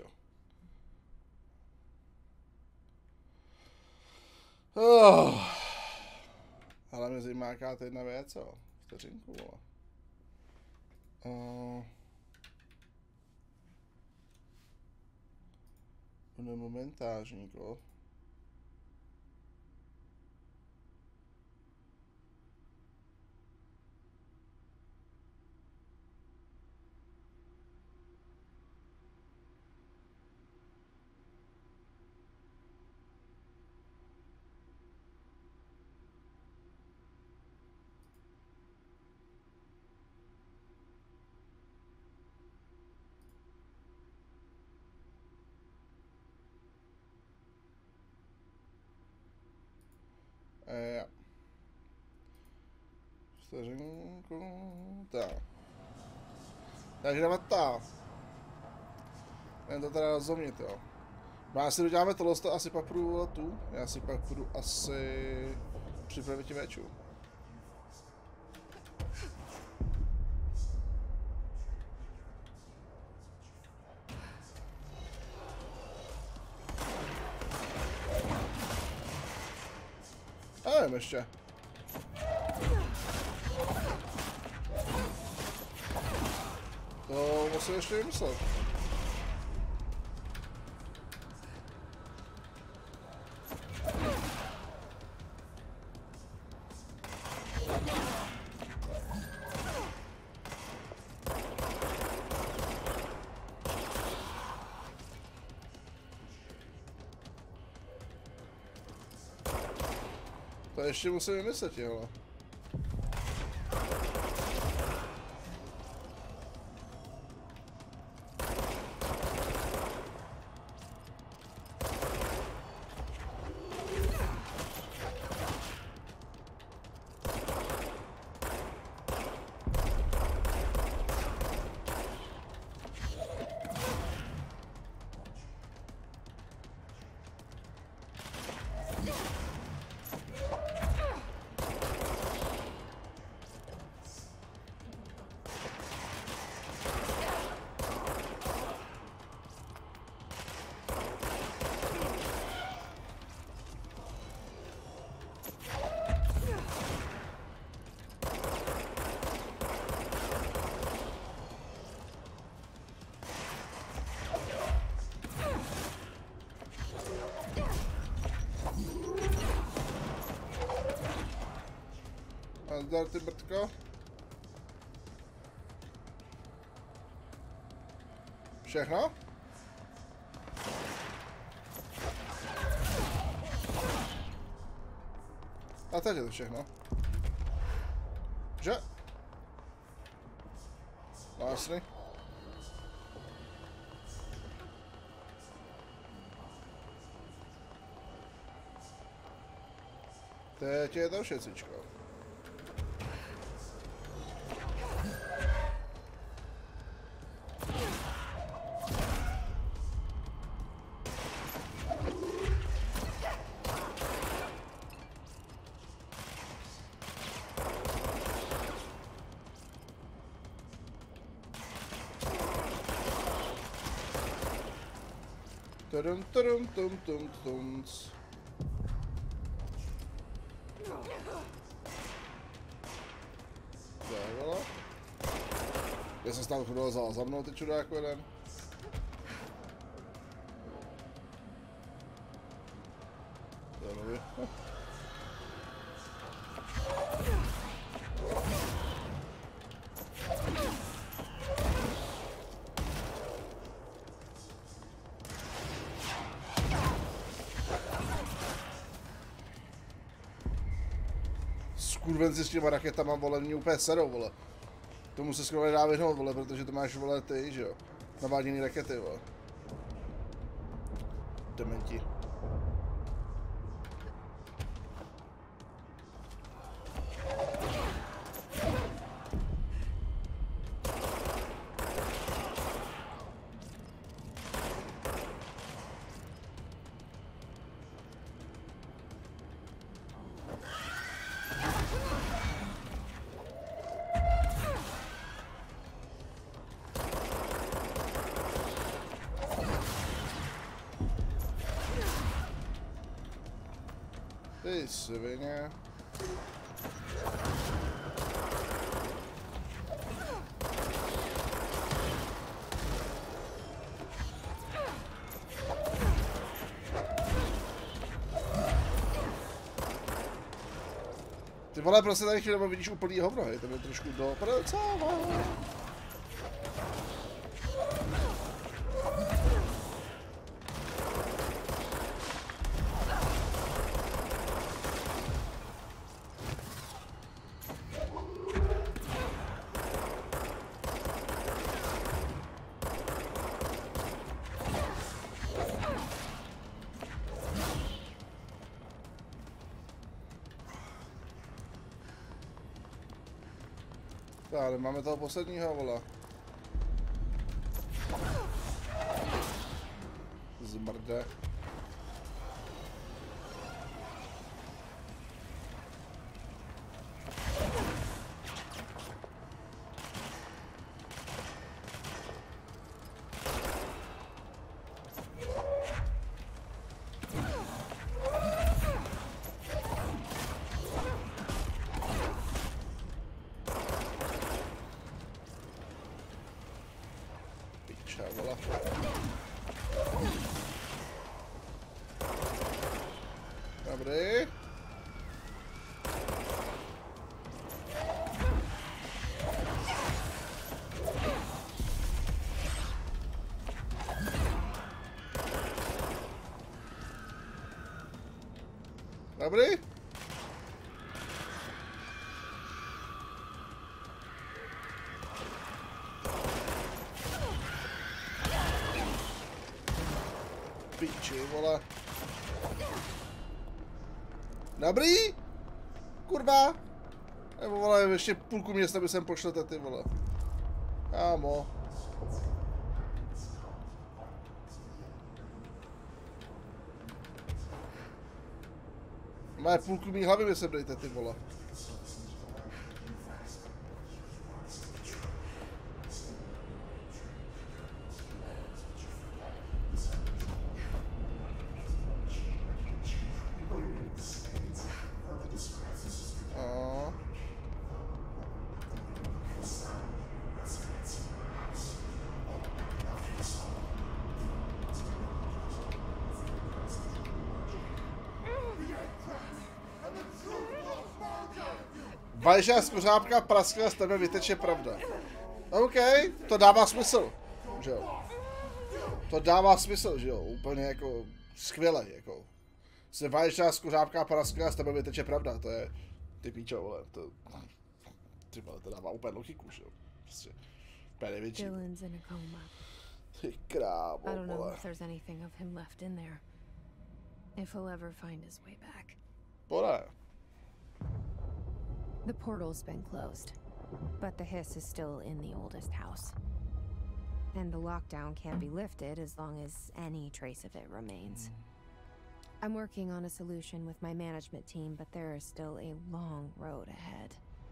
Ale mě zajímá jaká to jedna věc, jo. Vteřinku, vole. On je momentážník, jo. Ja. Vteřinku. Tak. Takže jdeme tam. Jen to teda rozumíte, jo. No asi doděláme tohle, asi pak půjdu tu. Já si pak půjdu asi připravit většu. Nevím ještě. To musím ještě vymyslet. To ještě musím vymyslet, jo. Zdar ty brtko. Všechno? A teď je to všechno. Že? Lásny. Teď je to všecičko. Tum. Dávala. Já jsem tam chodil za mnou, ty čudáku jeden. Zajímavě. Skurvenci s těma raketama, vole, mě úplně serou, vole. Tomu se skoro nedá vyhnout, vole, protože to máš, vole, ty, že jo. Naváděný rakety, vole. Dementi. Ty svině. Ty vole, prostě tady chvíli vidíš úplný hovno, hej, to mě trošku dopracává. Ale máme toho posledního, vole. Zmrde. Dobrý. Dobrý. Piči, vole. Dobrý? Kurva. Nebo vole, ještě půlku města by sem pošlete, ty vole. Kámo. Má půlku mý hlavy mi sem dejte, ty vole. Vajža z kořápka praskla, z tebe vyteče pravda. OK, to dává smysl, že jo. To dává smysl, že jo, úplně jako skvěle, jako. Se vajža z kořápka praskla, z tebe vyteče pravda, to je, ty píčo, vole, to, ty vole, to dává úplně logiku, že jo. Prostě, úplně největší. Ty krávo, vole. I don't know if there's anything of him left in there. If he'll ever find his way back. Pora. The portal's been closed, but the hiss is still in the oldest house. And the lockdown can't be lifted as long as any trace of it remains. I'm working on a solution with my management team, but there is still a long road ahead.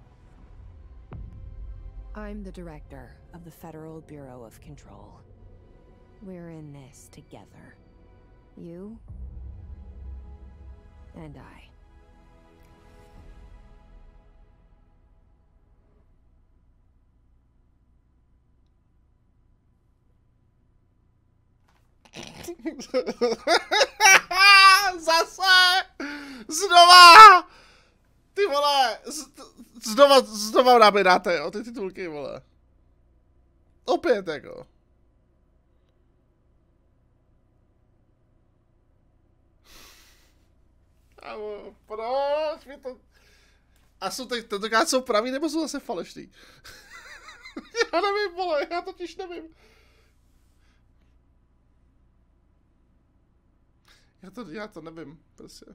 I'm the director of the Federal Bureau of Control. We're in this together. You and I. Zase! Znova! Ty vole! Znova nám dáte, jo, ty titulky, vole. Opět, jako. Kámo, proč mi to... A jsou tentokrát jsou pravý, nebo jsou zase falešný? Já nevím, vole, já totiž nevím. Já to nevím, prostě.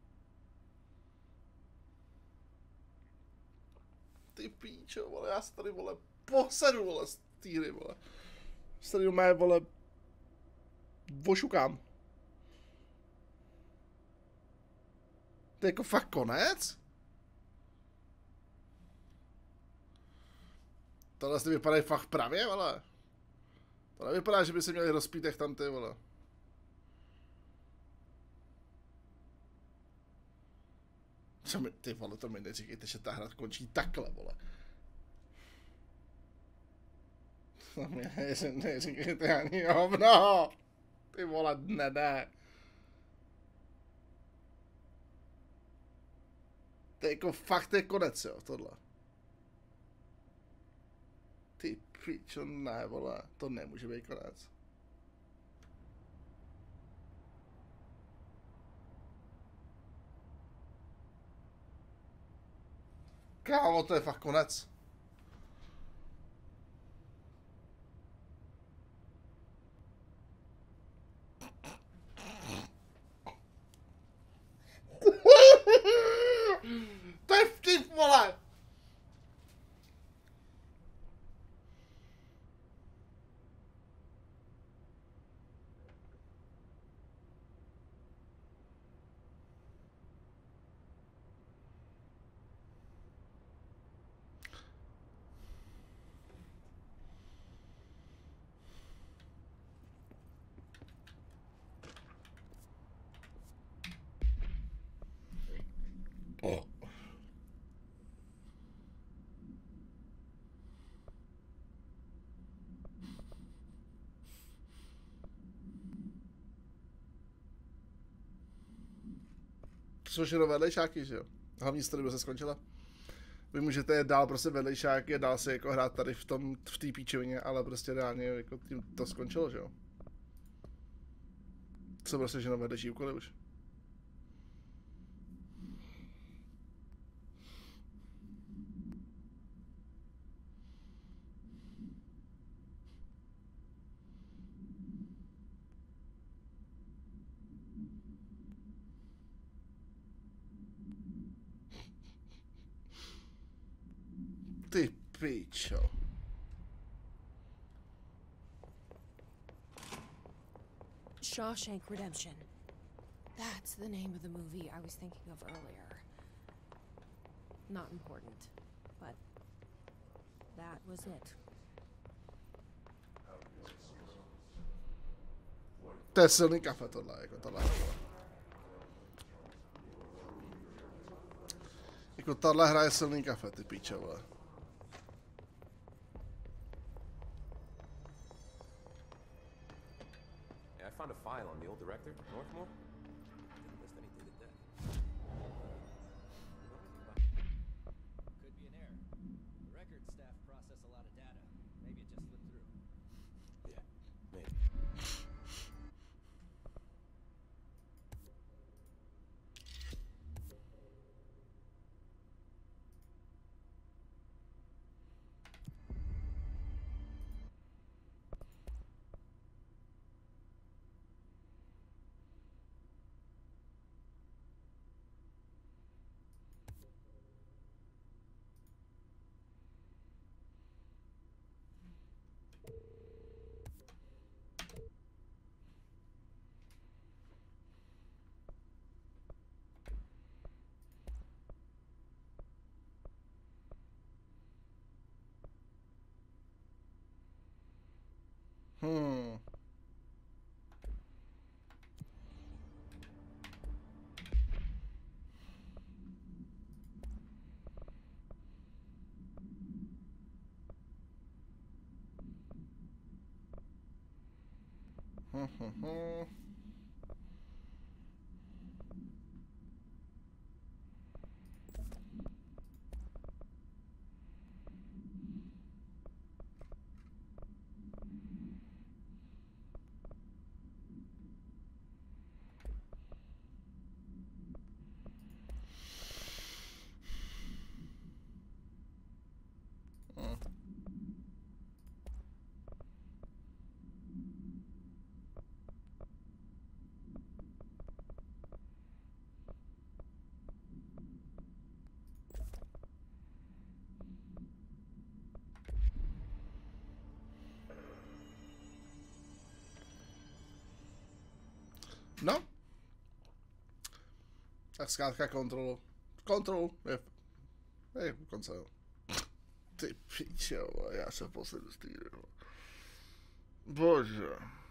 Ty píčo, vole, já se tady, vole, posedu, vole, z té hry, vole. Se tady mé, vole, vošukám. To je jako fakt konec? Tohle si vypadají fakt pravě, vole. To nevypadá, že by se měli rozpít jak tam ty, vole. Ty vole, to mi neříkejte, že ta hra končí takhle, vole. To mi neříkejte ani hovno. Ty vole, ne. To je jako fakt je konec, jo, tohle. Ty pičo, ne, vole, to nemůže být konec. Kámo, to je fakt konec. To je vtip, vole! Oh. To jsou všechno vedlejšáky, že jo? Hlavní story by se skončila. Vy můžete jet dál prostě vedlejšáky, dál se jako hrát tady v té píčovině, ale prostě reálně jako tím to skončilo, že jo? To jsou prostě všechno vedlejší úkoly už. Ty pičo. Shawshank Redemption. That's the name of the movie I was thinking of earlier. Not important, but that was it. To je silný kafe tohle, jako tohle. Jako tahle hra je silný kafe, ty píče, vole. I found a file on the old director, Northmore. Didn't list anything to death. Could be an error. The record staff process a lot of data. Maybe it just slipped through. Yeah, maybe. No. Tak zkrátka kontrolu je u konce, jo. Ty píče, jo, já se posledu z té hry, jo. Bože.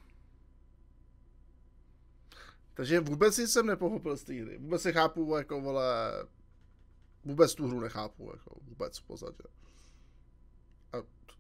Takže vůbec nic jsem nepochopil z té hry. Vůbec nechápu, jako vole, vůbec tu hru nechápu, jako vůbec v podstatě. A